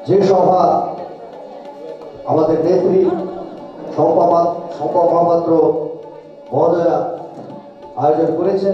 যে সভা আমাদের নেত্রী শম্পা মহাপাত্র মহোদয়া আয়োজন করেছেন।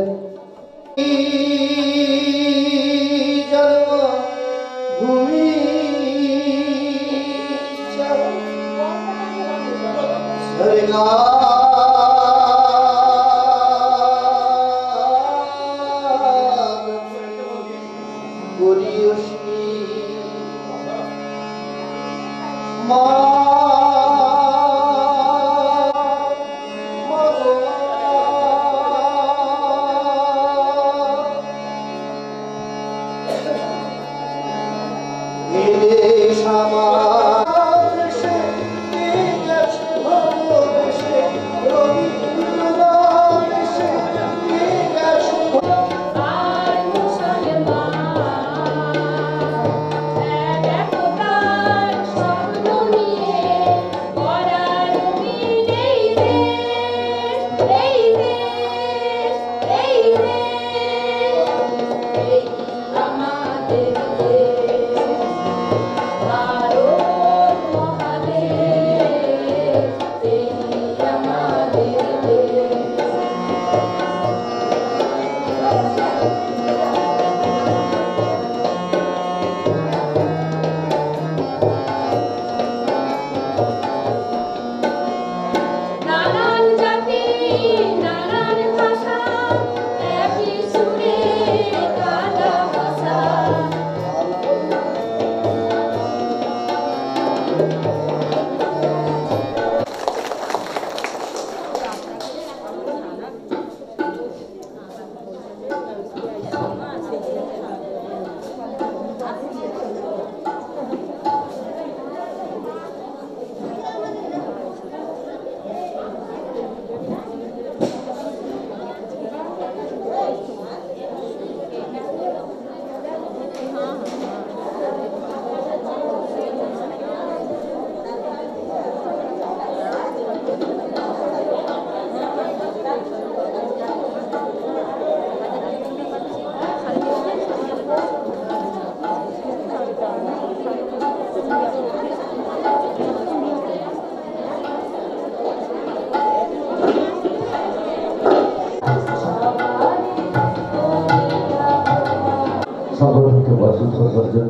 সংগঠনকে মজবুত করবার জন্য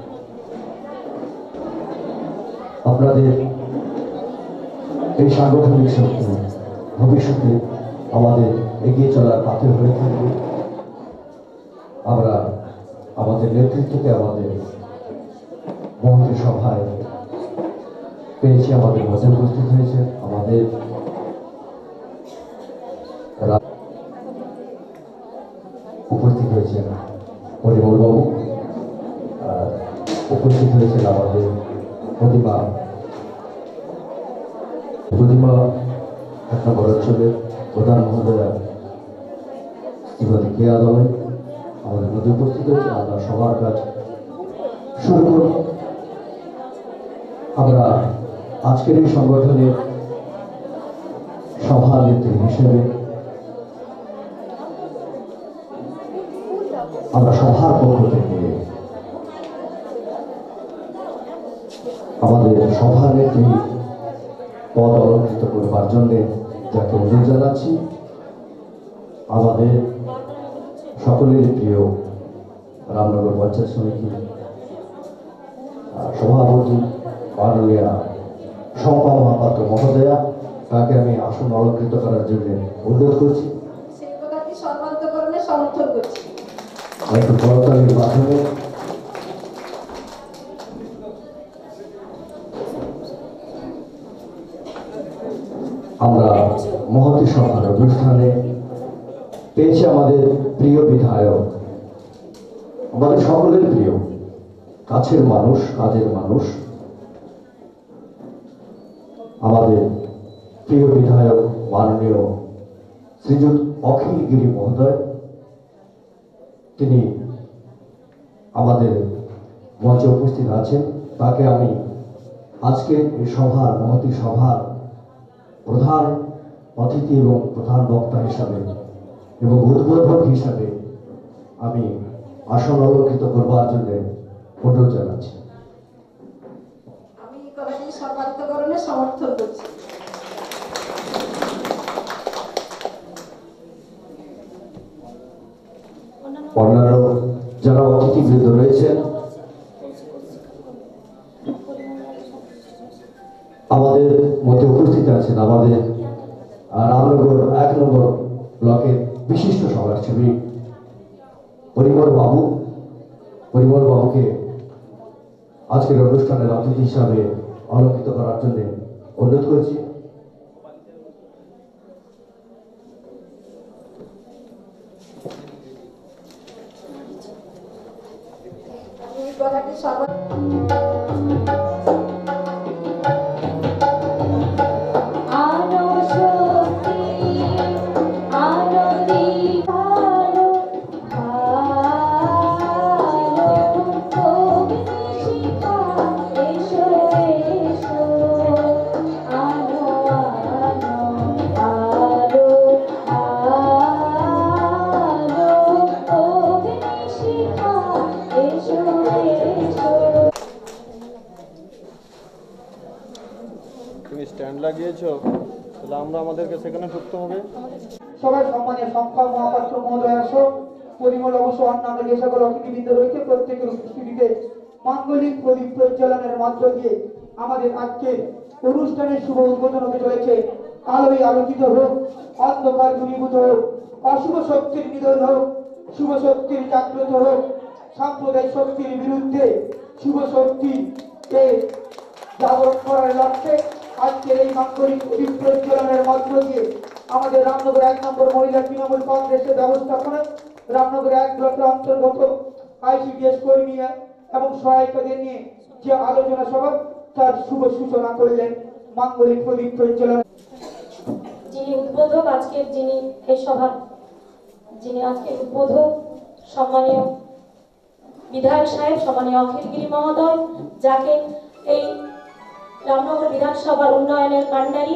আপনাদের এই সাংগঠনিক শক্তি ভবিষ্যতে আমাদের এগিয়ে চলার পাথে হয়ে থাকবে। আমরা আমাদের নেতৃত্বকে আমাদের মন্ত্রী সভায় পেয়েছি, আমাদের মাঝে উপস্থিত হয়েছে আমাদের উপস্থিত হয়েছেন পরিমলবাবু, উপস্থিত হয়েছেন আমাদের প্রতিমা 1 নম্বর অঞ্চলের প্রধান মহোদয়া শ্রীমতী কেয়া দলে আমাদের মধ্যে উপস্থিত হয়েছে। আমরা সবার কাজ শুরু করব। আমরা আজকের এই সংগঠনের সভানেত্রী হিসেবে আমরা সভার পক্ষ থেকে আমাদের সভানেত্রী পদ অলঙ্কৃত করবার জন্য যাকে অনুরোধ জানাচ্ছি, আমাদের সকলের প্রিয় রামনগর পঞ্চায়েত সমিতি সভাপতি মাননীয়া শম্পা মহাপাত্র মহোদয়া, তাকে আমি আসন অলঙ্কৃত করার জন্য অনুরোধ করছি। একটু করতালির মাধ্যমে আমরা মহতী সভার অনুষ্ঠানে পেয়েছি আমাদের প্রিয় বিধায়ক, আমাদের সকলের প্রিয় কাছের মানুষ, কাজের মানুষ, আমাদের প্রিয় বিধায়ক মাননীয় শ্রীযুত অখিল গিরি মহোদয়। তিনি আমাদের মঞ্চে উপস্থিত আছেন। তাকে আমি আজকে এই সভার মহতী সভার প্রধান অতিথি এবং প্রধান বক্তা হিসাবে এবং উদ্বোধক হিসাবে আমি আসন অলঙ্কৃত করবার জন্য অনুরোধ জানাচ্ছি। সর্বান্তকরণে সমর্থন করছি। অন্যান্য যারা অতিথিবৃন্দ রয়েছেন, আমাদের মধ্যে উপস্থিত আছেন আমাদের রামনগর 1 নম্বর ব্লকের বিশিষ্ট সমাজসেবী পরিমল বাবুকে আজকের অনুষ্ঠানের অতিথি হিসাবে অলঙ্কিত করার জন্য অনুরোধ করছি। তুমি স্ট্যান্ড লাগিয়েছো, তাহলে আমরা আমাদেরকে সেখানে ঢুকতে হবে। সবাই সম্মানীয় শঙ্কর মহাপাত্র মহোদয় আসো, পরিমল অবশ্য অন্যান্য যে সকল অতিথিবৃন্দ রয়েছে প্রত্যেকের উপস্থিতিতে মাঙ্গলিক প্রদীপ প্রজ্বলনের মধ্য দিয়ে আমাদের আজকের অনুষ্ঠানের শুভ উদ্বোধন হতে চলেছে। আলোয় আলোকিত হোক, অন্ধকার দূরীভূত হোক, অশুভ শক্তির নিধন হোক, শুভ শক্তির জাগ্রত হোক, সাম্প্রদায়িক শক্তির বিরুদ্ধে শুভ শক্তিকে জাগরণ করার লক্ষ্যে আজকের এই মাঙ্গলিক প্রদীপ প্রজ্বলনের মধ্য দিয়ে আমাদের রামনগর 1 নম্বর মহিলা তৃণমূল কংগ্রেসের ব্যবস্থাপনা, রামনগর 1 ব্লকের অন্তর্গত আইসিডিএস কর্মী এবং সহায়িকাদের নিয়ে যে আলোচনা সভা তার শুভ সূচনা করলেন মাঙ্গলিক প্রদীপ প্রজ্বলন। যিনি উদ্বোধক আজকের, যিনি এই সভার যিনি আজকের উদ্বোধক, সম্মানীয় বিধায়ক সাহেব, সম্মানীয় অখিলগিরি মহোদয়, যাকে এই রামনগর বিধানসভার উন্নয়নের কাণ্ডারি,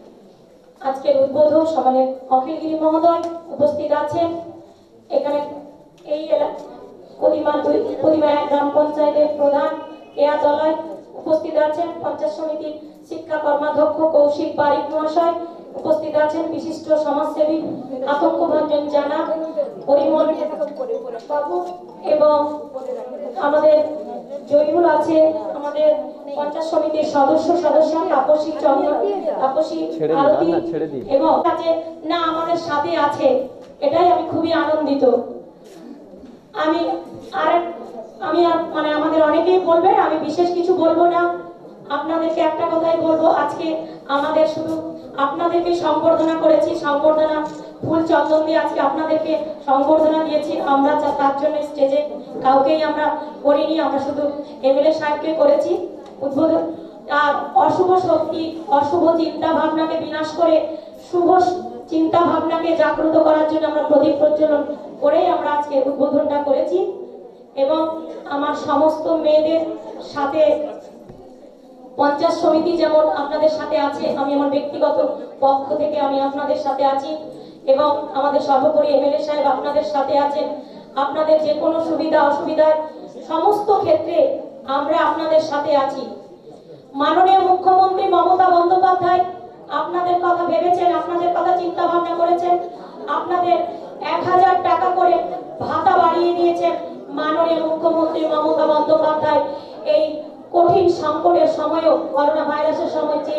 আজকের উদ্বোধক সম্মানীয় অখিলগিরি মহোদয় উপস্থিত আছেন। এখানে এই কদিমা 1 গ্রাম পঞ্চায়েতের প্রধান কেয়া দলায় উপস্থিত আছেন, পঞ্চায়েত সমিতির শিক্ষা কর্মাধ্যক্ষ কৌশিক বারিক মহাশয় উপস্থিত আছেন, বিশিষ্ট সমাজসেবী আতঙ্ক ভঞ্জন জানা, পরিমল বাবু এবং আমাদের জয়ীবুল আছে, আমাদের পঞ্চায়েত সমিতির সদস্য তাপসী চন্দ্র, তাপসী আরতি এবং আছে না আমাদের সাথে আছে, এটাই আমি খুবই আনন্দিত। আমি মানে আমাদের অনেকেই বলবেন, আমি বিশেষ কিছু বলবো না, আপনাদেরকে একটা কথাই বলবো, আজকে আমাদের শুধু আপনাদেরকে সংবর্ধনা করেছি, সংবর্ধনা ফুল চন্দন দিয়ে আজকে আপনাদেরকে সংবর্ধনা দিয়েছি। আমরা তার জন্য স্টেজে কাউকেই আমরা করিনি, আমরা শুধু এমএলএ সাহেবকে করেছি উদ্বোধন। আর অশুভ শক্তি, অশুভ চিন্তা ভাবনাকে বিনাশ করে শুভ চিন্তা ভাবনাকে জাগ্রত করার জন্য আমরা প্রদীপ প্রজ্বলন করেই আমরা আজকে উদ্বোধনটা করেছি। এবং আমার সমস্ত মেয়েদের সাথে পঞ্চায়েত সমিতি যেমন আপনাদের সাথে আছে, আমি আমার ব্যক্তিগত পক্ষ থেকে আমি আপনাদের সাথে আছি এবং আমাদের সর্বোপরি এমএলএ সাহেব আপনাদের সাথে আছেন। আপনাদের যে কোনো সুবিধা অসুবিধার সমস্ত ক্ষেত্রে আমরা আপনাদের সাথে আছি। মাননীয় মুখ্যমন্ত্রী মমতা বন্দ্যোপাধ্যায় আপনাদের কথা ভেবেছেন, আপনাদের কথা চিন্তা ভাবনা করেছেন, আপনাদের 1000 টাকা করে ভাতা বাড়িয়ে দিয়েছেন। মাননীয় মুখ্যমন্ত্রী মমতা বন্দ্যোপাধ্যায় এই কঠিন সংকটের সময়ও, করোনা ভাইরাসের সময় যে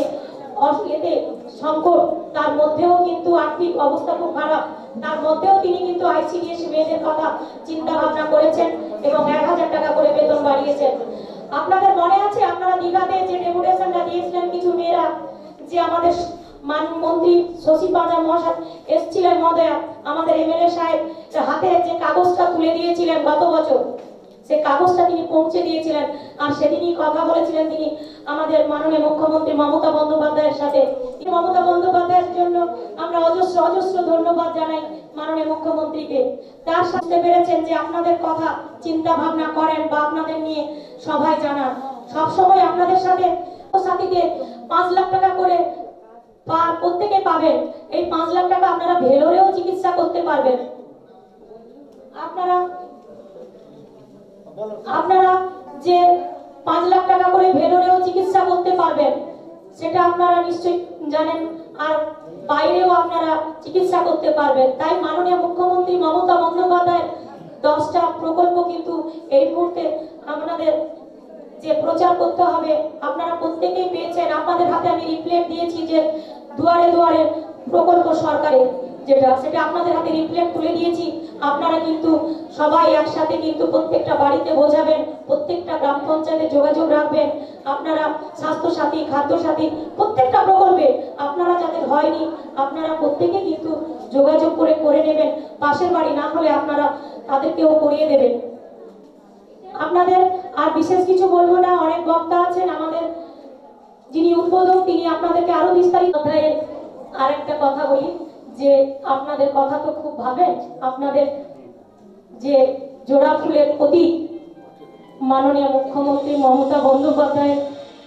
সংকট, তার মধ্যেও কিন্তু আর্থিক অবস্থা খুব খারাপ, তার মধ্যেও তিনি কিন্তু আইসিডিএস মেয়েদের কথা চিন্তা ভাবনা করেছেন এবং 1000 টাকা করে বেতন বাড়িয়েছেন। আপনাদের মনে আছে আপনারা দীঘাতে যে ডেপুটেশনটা দিয়েছিলেন কিছু মেয়েরা, যে আমাদের মন্ত্রী শশী পাঁজা মহাশয় এসেছিলেন মহোদয়া, আমাদের এমএলএ সাহেব হাতে যে কাগজটা তুলে দিয়েছিলেন গত বছর, সে কাগজটা তিনি পৌঁছে দিয়েছিলেন। আর সেদিনই কথা বলেছিলেন তিনি আমাদের মাননীয় মুখ্যমন্ত্রী মমতা বন্দ্যোপাধ্যায়ের সাথে। মমতা বন্দ্যোপাধ্যায়ের জন্য আমরা অজস্র ধন্যবাদ জানাই মাননীয় মুখ্যমন্ত্রীকে। তার সাথে পেরেছেন যে আপনাদের কথা চিন্তা ভাবনা করেন বা আপনাদের নিয়ে সবাই জানান। সবসময় আপনাদের সাথে সাথীতে 5 লাখ টাকা করে প্রত্যেকে পাবেন। এই 5 লাখ টাকা আপনারা ভেলোরেও চিকিৎসা করতে পারবেন। আপনারা যে 5 লাখ টাকা করে ভেলোরেও চিকিৎসা করতে পারবেন, সেটা আপনারা নিশ্চয়ই জানেন। আর বাইরেও আপনারা চিকিৎসা করতে পারবেন। তাই মাননীয় মুখ্যমন্ত্রী মমতা বন্দ্যোপাধ্যায়ের 10টা প্রকল্প কিন্তু এই মুহূর্তে আপনাদের যে প্রচার করতে হবে, আপনারা প্রত্যেকেই পেয়েছেন। আপনাদের হাতে আমি রিপ্লেট দিয়েছি যে দুয়ারে দুয়ারে প্রকল্প সরকারের সেটা আপনাদের হাতে রিপ্লেট তুলে দিয়েছি। আপনারা কিন্তু সবাই একসাথে কিন্তু প্রত্যেকটা বাড়িতে বোঝাবেন, প্রত্যেকটা গ্রাম পঞ্চায়েতে যোগাযোগ রাখবেন। আপনারা স্বাস্থ্যসাথী, খাদ্যসাথী প্রত্যেকটা প্রকল্পে আপনারা যাদের হয়নি আপনারা প্রত্যেকে কিন্তু যোগাযোগ করে নেবেন। পাশের বাড়ি না হলে আপনারা তাদেরকেও করিয়ে দেবেন। আপনাদের আর বিশেষ কিছু বলবো না, অনেক বক্তা আছেন। আমাদের যিনি উদ্বোধক তিনি আপনাদেরকে আরো বিস্তারিত অধ্যায়ের আরেকটা কথা বলি যে আপনাদের কথা তো খুব ভাবেন। আপনাদের যে জোড়া ফুলের প্রতীক মাননীয় মুখ্যমন্ত্রী মমতা বন্দ্যোপাধ্যায়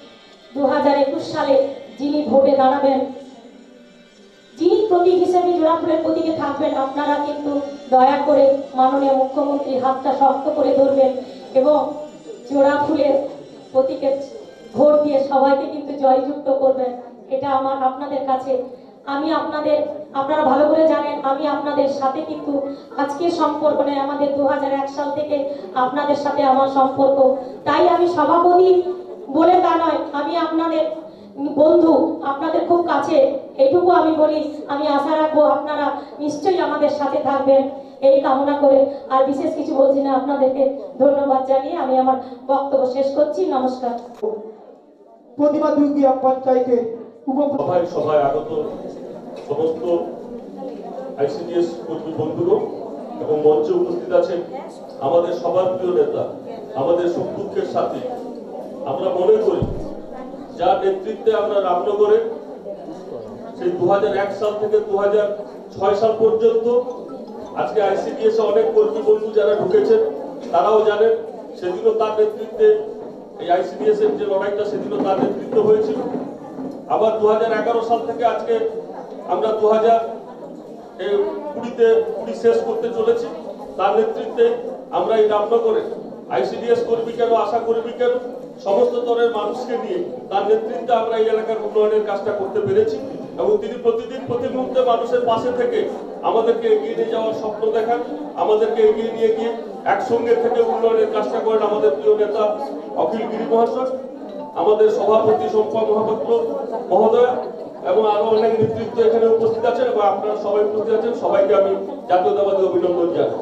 2021 সালে যিনি ভোটে দাঁড়াবেন, যিনি প্রতীক হিসেবে জোড়া ফুলের প্রতীকে থাকবেন, আপনারা কিন্তু দয়া করে মাননীয় মুখ্যমন্ত্রীর হাতটা শক্ত করে ধরবেন এবং জোড়া ফুলের প্রতীকে ভোট দিয়ে সবাইকে কিন্তু জয়যুক্ত করবেন। এটা আমার আপনাদের কাছে, আপনারা ভালো করে জানেন আমি আপনাদের সাথে কিন্তু আজকের সম্পর্ক নেই, আমাদের 2001 সাল থেকে আপনাদের সাথে আমার সম্পর্ক। তাই আমি সভাপতি বলে তা নয়, আমি আপনাদের বন্ধু, আপনাদের খুব কাছে। এইটুকু আমি বলি, আমি আশা রাখবো আপনারা নিশ্চয়ই আমাদের সাথে থাকবেন এই কামনা করে। আর বিশেষ কিছু বলছি না, আপনাদেরকে ধন্যবাদ জানিয়ে আমি আমার বক্তব্য শেষ করছি। নমস্কার। প্রতিমা দুর্গিয়া পঞ্চায়েতের সভায় আগত সমস্ত আইসিডিএস কর্মী বন্ধুগণ এবং মঞ্চে উপস্থিত আছেন আমাদের সবার প্রিয় নেতা, আমাদের সুখ দুঃখের সাথী। আমরা মনে করি যার নেতৃত্বে আমরা রামনগরে সেই 2001 সাল থেকে 2006 সাল পর্যন্ত আজকে আইসিডিএস অনেক কর্মী বন্ধু যারা ঢুকেছেন তারাও জানেন সেদিনও তার নেতৃত্বে এই আইসিডিএস এর যে লড়াইটা সেদিনও তার নেতৃত্ব হয়েছিল। আবার 2011 সাল থেকে আজকে আমরা 2020 শেষ করতে চলেছি। তার নেতৃত্বে আমরা এই রামনগরে আইসিডিএস কর্মী কেন, আশা কর্মী কেন, সমস্ত স্তরের মানুষকে নিয়ে তার নেতৃত্বে আমরা এই এলাকার উন্নয়নের কাজটা করতে পেরেছি এবং তিনি প্রতিদিন প্রতি মুহূর্তে মানুষের পাশে থেকে আমাদেরকে এগিয়ে নিয়ে যাওয়ার স্বপ্ন দেখান, আমাদেরকে এগিয়ে নিয়ে গিয়ে একসঙ্গে থেকে উন্নয়নের কাজটা করেন আমাদের প্রিয় নেতা অখিল গিরি মহাশয়, আমাদের সভাপতি শম্পা মহাপাত্র মহোদয় এবং আরো অনেক নেতৃত্ব এখানে উপস্থিত আছেন এবং আপনারা সবাই উপস্থিত আছেন। সবাইকে আমি জাতীয়তাবাদী অভিনন্দন জানাই।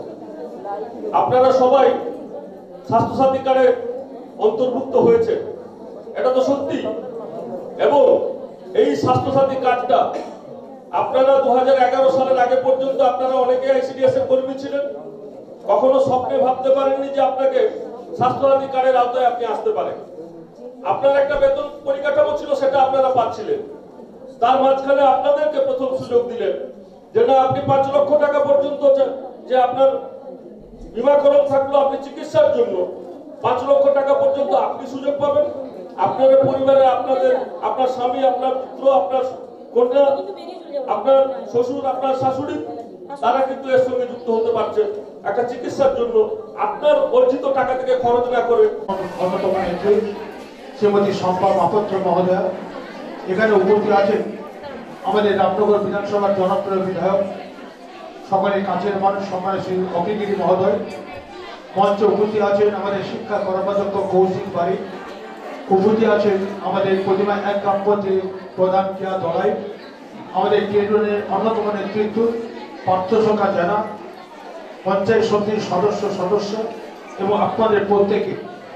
আপনারা সবাই স্বাস্থ্যসাথী কার্ডে অন্তর্ভুক্ত হয়েছে, এটা তো সত্যি। এবং এই স্বাস্থ্যসাথী কার্ডটা আপনারা 2011 সালের আগে পর্যন্ত আপনারা অনেকে আইসিডিএস এর কর্মী ছিলেন, কখনো স্বপ্নে ভাবতে পারেননি যে আপনাকে স্বাস্থ্যসাথী কার্ডের আওতায় আপনি আসতে পারেন। আপনার একটা বেতন পরিকাঠামো ছিল, সেটা আপনারা পাচ্ছিলেন। তার মাঝখানে আপনাদেরকে প্রথম সুযোগ দিলেন যে না, আপনি 5 লক্ষ টাকা পর্যন্ত যে আপনার বীমাকরণ থাকলো আপনি চিকিৎসার জন্য 5 লক্ষ টাকা পর্যন্ত আপনি সুযোগ পাবেন। আপনার পরিবারে আপনার স্বামী, আপনার পুত্র, আপনার কন্যা, আপনার শ্বশুর, আপনার শাশুড়ি তারা কিন্তু এর সঙ্গে যুক্ত হতে পারছেন একটা চিকিৎসার জন্য আপনার অর্জিত টাকা থেকে খরচ না করে। অন্যতম নেত্রী শ্রীমতী শম্পা মহাপাত্র মহোদয়া, এখানে উপস্থিত আছেন আমাদের রামনগর বিধানসভার জনপ্রিয় বিধায়ক, সকলের কাছের মানুষ সম্মানের শ্রী অখিল গিরি মহোদয়। মঞ্চে উপস্থিত আছেন আমাদের শিক্ষা কর্মাধ্যক্ষ কৌশিক বাড়ি, উপস্থিত আছেন আমাদের প্রতিমা 1 গ্রাম পঞ্চায়েত প্রধান কিয়া দলাই, আমাদের কেন্দ্রের অন্যতম নেতৃত্ব পার্থসখা জানা, পঞ্চায়েত সমিতির সদস্য এবং আপনাদের প্রত্যেকে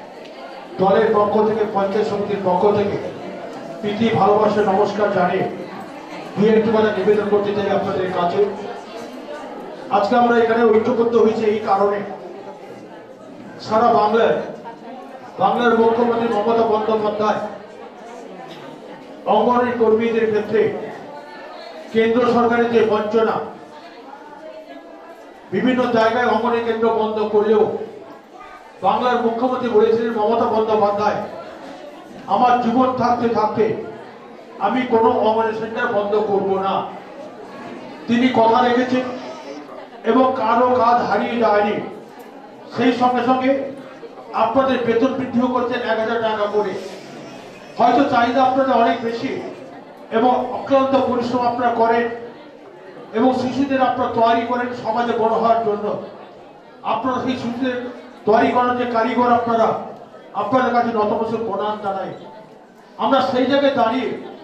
দলের পক্ষ থেকে, পঞ্চায়েত সমিতির পক্ষ থেকে প্রীতি ভালোবাসা নমস্কার জানিয়ে দুই একটি কথা নিবেদন করতে চাই আপনাদের কাছে। আজকে আমরা এখানে ঐক্যবদ্ধ হয়েছে এই কারণে, সারা বাংলার মুখ্যমন্ত্রী মমতা বন্দ্যোপাধ্যায় অঙ্গনওয়াড়ি কর্মীদের ক্ষেত্রে কেন্দ্র সরকারের যে বঞ্চনা, বিভিন্ন জায়গায় অঙ্গনওয়াড়ি কেন্দ্র বন্ধ করলেও বাংলার মুখ্যমন্ত্রী বলেছিলেন মমতা বন্দ্যোপাধ্যায়, আমার জীবন থাকতে থাকতে আমি কোনো অঙ্গনওয়াড়ি সেন্টার বন্ধ করব না। তিনি কথা রেখেছেন এবং কারো কাজ হারিয়ে যায়নি। সেই সঙ্গে সঙ্গে আপনাদের বেতন বৃদ্ধিও করছেন 1000 টাকা হয়তো চাহিদা আপনাদের অনেক বেশি এবং অক্লান্ত পরিশ্রম আপনারা করেন এবং শিশুদের আপনারা তৈরি করেন সমাজে বড় হওয়ার জন্য। আপনারা সেই শিশুদের তৈরি করার যে কারিগর আপনাদের কাছে নতমস্তক প্রণাম জানাই। আমরা সেই জায়গায় দাঁড়িয়ে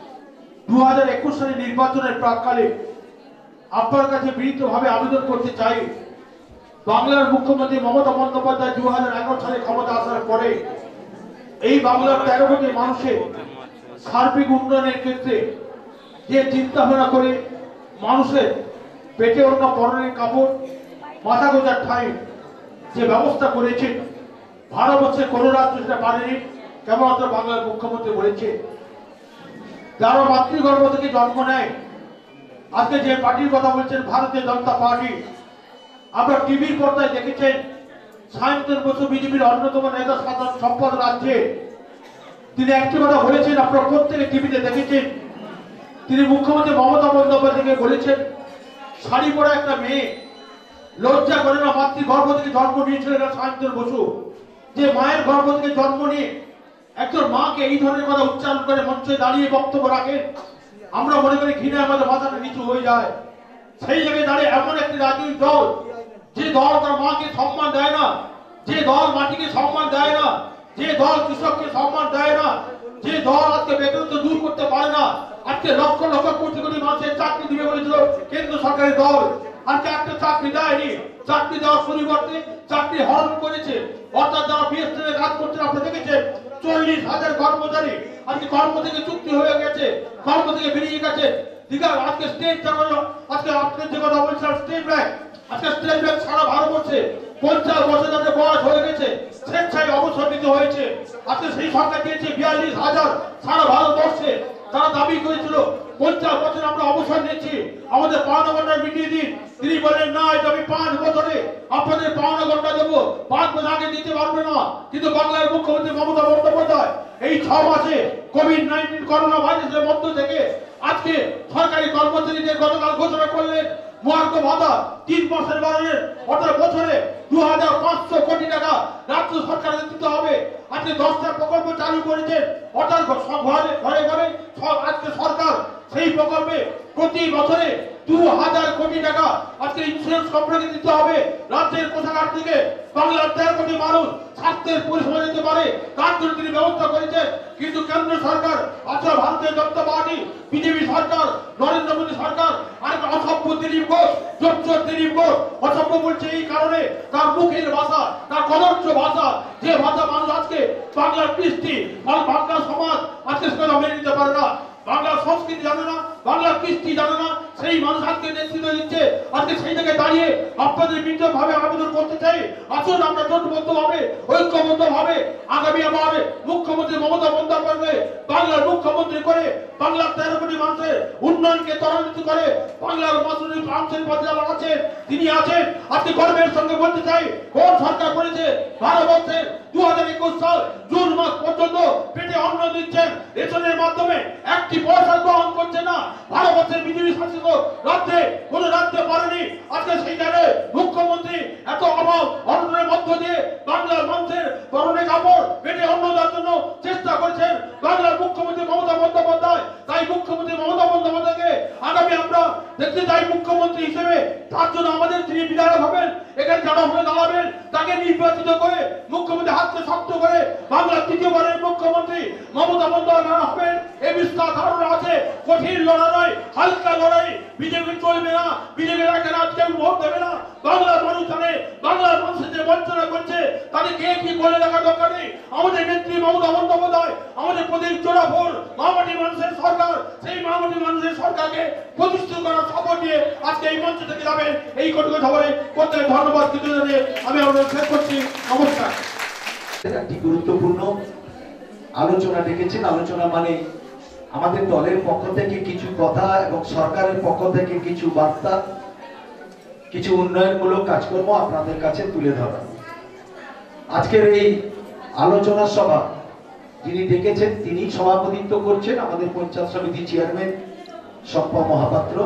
2021 সালের নির্বাচনের প্রাককালে আপনার কাছে বিনীতভাবে আবেদন করতে চাই, বাংলার মুখ্যমন্ত্রী মমতা বন্দ্যোপাধ্যায় 2011 সালে ক্ষমতা আসার পরে এই বাংলার 13 কোটি মানুষের সার্বিক উন্নয়নের ক্ষেত্রে যে চিন্তা ভাবনা করে মানুষের পেটে অন্য পরনের কাপড় মাথা গোজার ঠাঁই যে ব্যবস্থা করেছে, ভারতবর্ষের কোনো রাজ্য সেটা পারেনি, কেবলমাত্র বাংলার মুখ্যমন্ত্রী বলেছে। যারা মাতৃগর্ভ থেকে জন্ম নেয়, আজকে যে পার্টির কথা বলছেন ভারতীয় জনতা পার্টি, আপনারা টিভির পর্দায় দেখেছেন সায়ন্তন বসু বিজেপির অন্যতম নেতা সাধারণ সম্পাদক রাজ্যে তিনি একটি কথা বলেছেন, আপনারা প্রত্যেকে টিভিতে দেখেছেন। তিনি মুখ্যমন্ত্রী মমতা বন্দ্যোপাধ্যায়কে বলেছেন, শাড়ি পরা একটা মেয়ে লজ্জা করে না মাতৃগর্ভ থেকে জন্ম নিয়েছিলেন সায়ন্তন বসু, যে মায়ের গর্ভ থেকে জন্ম নিয়ে একজন মাকে এই ধরনের কথা উচ্চারণ করে মঞ্চে দাঁড়িয়ে বক্তব্য রাখেন, আমরা মনে করি ঘৃণায় আমাদের মাথাটা নিচু হয়ে যায়। সেই জায়গায় দাঁড়িয়ে এমন একটি রাজনৈতিক দল, যে দল তার মাকে সম্মান দেয় না, যে দল মাটিকে সম্মান দেয় না, যে দল কৃষককে সম্মান দেয় না, যে দল আজকে বেকারত্ব দূর করতে পারে না, আজকে লক্ষ লক্ষ কোটি কোটি মানুষের চাকরি দিবে বলেছিল কেন্দ্র সরকারের দল, আজকে একটা চাকরি দেয়নি, চাকরি দেওয়ার পরিবর্তে চাকরি হরণ করেছে। অর্থাৎ যারা বিএসএফ কাজ করছেন আপনারা দেখেছেন 40,000 কর্মচারী আজকে কর্ম থেকে চুক্তি হয়ে গেছে, কর্ম থেকে বেরিয়ে গেছে। আজকে স্টেট চালানো, আজকে আপনার যে কথা বলছিলাম স্টেট ব্যাংক, আজকে স্টেট ব্যাংক সারা ভারতবর্ষে 50 বছর যাদের বয়স হয়ে গেছে স্বেচ্ছায় অবসর নিতে হয়েছে। আজকে সেই সংখ্যা দিয়েছে 42,000 সারা ভারতবর্ষে। তারা দাবি করেছিল 50 বছর আমরা অবসর নিচ্ছি, আমাদের পাওনা গন্ডা মিটিয়ে দিন। তিনি বলেন না, এটা আমি 5 বছরে আপনাদের পাওনা গন্ডা দেবো, 5 বছর আগে দিতে পারবে না। কিন্তু বাংলার মুখ্যমন্ত্রী মমতা বন্দ্যোপাধ্যায় এই 6 মাসে কোভিড-19 করোনা ভাইরাসের মধ্য থেকে আজকে সরকারি কর্মচারীদের গতকাল ঘোষণা করলেন মহার্ঘ ভাতা 3 মাসের বাড়ানোর, অর্থাৎ বছরে 2,500 কোটি টাকা রাজ্য সরকারের দিতে হবে। আজকে 10টা প্রকল্প চালু করেছেন, অর্থাৎ ঘরে ঘরে আজকে সরকার সেই প্রকল্পে প্রতি বছরে 2,000 কোটি টাকা আজকে ইন্স্যুরেন্স কোম্পানিকে দিতে হবে। রাজ্যের কোষাগার থেকে বাংলার 13 কোটি মানুষ স্বাস্থ্যের পরিষেবা দিতে পারে, তার জন্য তিনি ব্যবস্থা করেছেন। কিন্তু কেন্দ্র সরকার, আচ্ছা ভারতীয় জনতা পার্টি, বিজেপি সরকার, নরেন্দ্র মোদী সরকার আর অসভ্য দিলীপ ঘোষ, জোচ্চোর দিলীপ ঘোষ অসভ্য বলছে এই কারণে তার মুখের ভাষা, তার কদর্য ভাষা, যে ভাষা মানুষ আজকে বাংলার কৃষ্টি বাংলা সমাজ আজকে সেটা মেনে নিতে পারে না, বাংলার সংস্কৃতি জানে না, বাংলার কৃষ্টি জানে না, সেই মানুষ আজকে নেতৃত্ব দিচ্ছে। আজকে সেই জায়গায় দাঁড়িয়ে আপনাদের বিরুদ্ধে ভাবে আবেদন করতে চাই, আসুন আমরা জোটবদ্ধ ভাবে ঐক্যবদ্ধ ভাবে আগামী আমার মুখ্যমন্ত্রী মমতা বন্দ্যোপাধ্যায় বাংলার মুখ্যমন্ত্রী করে বাংলার 13 কোটি মানুষের উন্নয়নকে ত্বরান্বিত করে বাংলার মানুষের পথে আছেন, তিনি আছেন। আজকে গর্বের সঙ্গে বলতে চাই, কোন সরকার করেছে ভারতবর্ষের 2021 সাল জুন মাস পর্যন্ত পেটে অন্ন দিচ্ছেন, রেশনের মাধ্যমে একটি পয়সা গ্রহণ করছে না। ভারতবর্ষের বিজেপি শাসিত রাজ্যে কোন রাজ্যে পারেনি। আজকে সেই জায়গায় মুখ্যমন্ত্রী এত অভাব অনটনের মধ্য দিয়ে বাংলার মানুষের পরনে কাপড় পেটে অন্ন দেওয়ার জন্য চেষ্টা করছেন বাংলার মুখ্যমন্ত্রী মমতা বন্দ্যোপাধ্যায়। তাই মুখ্যমন্ত্রী মমতা বন্দ্যোপাধ্যায়কে আগামী আমরা দেখতে চাই মুখ্যমন্ত্রী হিসেবে। তার জন্য আমাদের যিনি বিধায়ক হবেন, এখানে যারা হয়ে দাঁড়াবেন, তাকে নির্বাচিত করে মুখ্যমন্ত্রী হাতকে শক্ত করে বাংলার তৃতীয়বারের মুখ্যমন্ত্রী মমতা বন্দ্যোপাধ্যায় হবেন এ বিশ্বাস ধারণা আছে। কঠিন লড়াই, হালকা লড়াই, বিজেপি চলবে না, বিজেপি এখানে আজকে ভোট দেবে না। বাংলার মানুষ জানে, বাংলার মানুষের যে বঞ্চনা করছে তাদের কে কি বলে রাখা দরকার নেই। আমাদের নেত্রী মমতা বন্দ্যোপাধ্যায়, আমাদের প্রদীপ জোড়াফোর মামাটি মানুষের সরকার, সেই মামাটি মানুষের সরকারকে প্রতিষ্ঠিত করার শপথ নিয়ে আজকে এই মঞ্চ থেকে যাবেন। এই কোটি খবরে প্রত্যেক ধন্যবাদ কিছু জানিয়ে আমি আপনাদের শেষ করছি। নমস্কার। একটি গুরুত্বপূর্ণ আলোচনা ডেকেছেন। আলোচনা মানে আমাদের দলের পক্ষ থেকে কিছু কথা এবং সরকারের পক্ষ থেকে কিছু বার্তা, কিছু উন্নয়নমূলক কাজকর্ম আপনাদের কাছে তুলে ধরা। আজকের এই আলোচনা সভা যিনি ডেকেছেন তিনি সভাপতিত্ব করছেন আমাদের পঞ্চায়েত সমিতি চেয়ারম্যান শম্পা মহাপাত্র।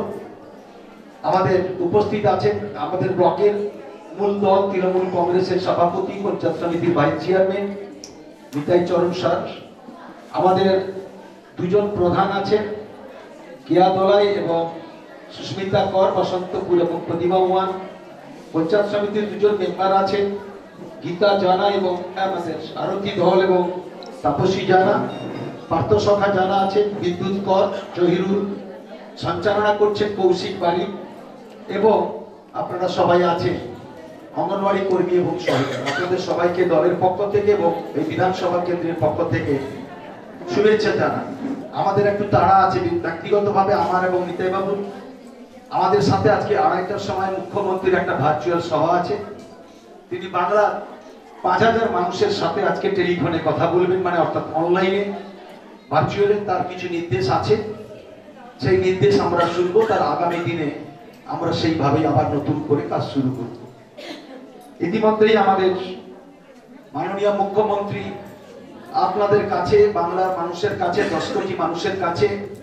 আমাদের উপস্থিত আছেন আমাদের ব্লকের মূল দল তৃণমূল কংগ্রেসের সভাপতি, পঞ্চায়েত সমিতির ভাইস চেয়ারম্যান নিতাই চরণ স্যার। আমাদের দুজন প্রধান আছেন, কেয়া দোলাই এবং সুস্মিতা কর, বসন্তপুর এবং প্রতিভা ওয়ান। পঞ্চায়েত সমিতির দুজন মেম্বার আছেন, গীতা জানা এবং আমাদের আরতি ধল এবং তাপসী জানা। পার্থসখা জানা আছেন, বিদ্যুৎ কর, জহিরুল। সঞ্চালনা করছেন কৌশিক বাড়ি। এবং আপনারা সবাই আছেন অঙ্গনওয়াড়ি কর্মী এবং সহায়িকা। আপনাদের সবাইকে দলের পক্ষ থেকে এবং এই বিধানসভা কেন্দ্রের পক্ষ থেকে শুভেচ্ছা জানান। আমাদের একটু তাড়া আছে ব্যক্তিগতভাবে আমার এবং নিতাই বাবু। আমাদের সাথে আজকে 2:30টার সময় মুখ্যমন্ত্রীর একটা ভার্চুয়াল সভা আছে। তিনি বাংলা 5000 মানুষের সাথে আজকে টেলিফোনে কথা বলবেন, মানে অর্থাৎ অনলাইনে ভার্চুয়ালে। তার কিছু নির্দেশ আছে, সেই নির্দেশ আমরা শুনবো। তার আগামী দিনে আমরা সেইভাবেই আবার নতুন করে কাজ শুরু করব। ইতিমধ্যেই আমাদের মাননীয় মুখ্যমন্ত্রী আপনাদের কাছে, বাংলার মানুষের কাছে, 10 কোটি মানুষের কাছে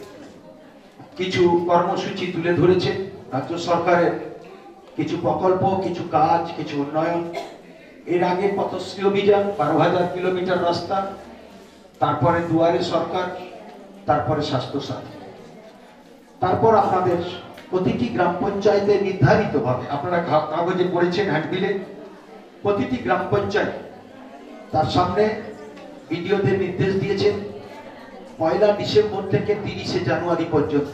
কিছু কর্মসূচি তুলে ধরেছে। রাজ্য সরকারের কিছু প্রকল্প, কিছু কাজ, কিছু উন্নয়ন। এর আগে পথশ্রী অভিযান, 12,000 কিলোমিটার রাস্তা, তারপরে দুয়ারে সরকার, তারপরে স্বাস্থ্যসাথী। তারপর আপনাদের প্রতিটি গ্রাম পঞ্চায়েতে নির্ধারিতভাবে, আপনারা কাগজে পড়েছেন হ্যান্ডবিলে, প্রতিটি গ্রাম পঞ্চায়েত তার সামনে বিডিওদের নির্দেশ দিয়েছেন 1 ডিসেম্বর থেকে 30 জানুয়ারি পর্যন্ত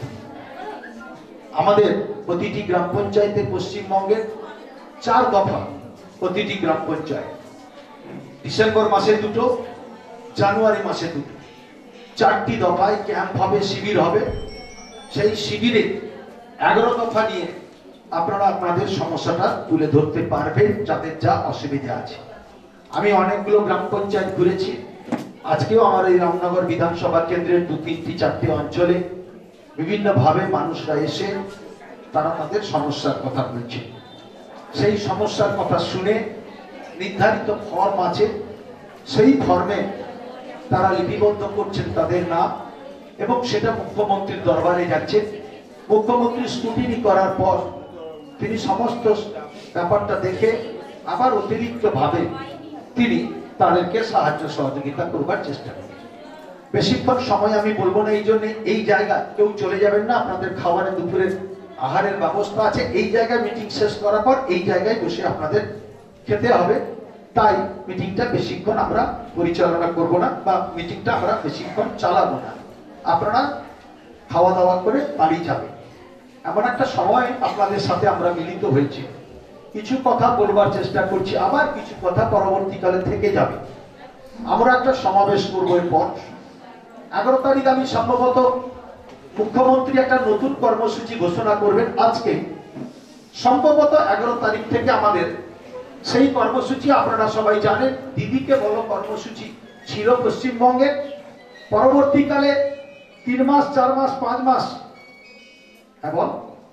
আমাদের প্রতিটি গ্রাম পঞ্চায়েতে পশ্চিমবঙ্গের 4 দফা, প্রতিটি গ্রাম পঞ্চায়েত ডিসেম্বর মাসে 2, জানুয়ারি মাসে 2, 4টি দফায় ক্যাম্প হবে, শিবির হবে। সেই শিবিরে 11 দফা নিয়ে আপনারা আপনাদের সমস্যাটা তুলে ধরতে পারবেন, যাদের যা অসুবিধা আছে। আমি অনেকগুলো গ্রাম পঞ্চায়েত ঘুরেছি। আজকেও আমার এই রামনগর বিধানসভা কেন্দ্রের 2, 3, 4টি অঞ্চলে বিভিন্নভাবে মানুষরা এসে তারা তাদের সমস্যার কথা বলছে। সেই সমস্যার কথা শুনে নির্ধারিত ফর্ম আছে, সেই ফর্মে তারা লিপিবদ্ধ করছেন তাদের নাম এবং সেটা মুখ্যমন্ত্রীর দরবারে যাচ্ছে। মুখ্যমন্ত্রী স্ক্রুটিনি করার পর তিনি সমস্ত ব্যাপারটা দেখে আবার অতিরিক্তভাবে তিনি তাদেরকে সাহায্য সহযোগিতা করবার চেষ্টা করেন। বেশিক্ষণ সময় আমি বলবো না, এই জন্য এই জায়গা কেউ চলে যাবেন না। আপনাদের খাবারের দুপুরের আহারের ব্যবস্থা আছে। এই জায়গায় মিটিং শেষ করার পর এই জায়গায় বসে আপনাদের খেতে হবে। তাই মিটিংটা বেশিক্ষণ আমরা পরিচালনা করব না, বা মিটিংটা আমরা বেশিক্ষণ চালাবো না। আপনারা খাওয়া দাওয়া করে বাড়ি যাবেন। এমন একটা সময় আপনাদের সাথে আমরা মিলিত হয়েছি, কিছু কথা বলবার চেষ্টা করছি, আবার কিছু কথা পরবর্তীকালে থেকে যাবে। আমরা একটা সমাবেশ করব এরপর 11 তারিখ। আমি সম্ভবত মুখ্যমন্ত্রী একটা নতুন কর্মসূচি ঘোষণা করবেন আজকে। সম্ভবত 11 তারিখ থেকে আমাদের সেই কর্মসূচি, আপনারা সবাই জানেন, দিদিকে বলো কর্মসূচি ছিল পশ্চিমবঙ্গে। পরবর্তীকালে 3 মাস, 4 মাস, 5 মাস এবং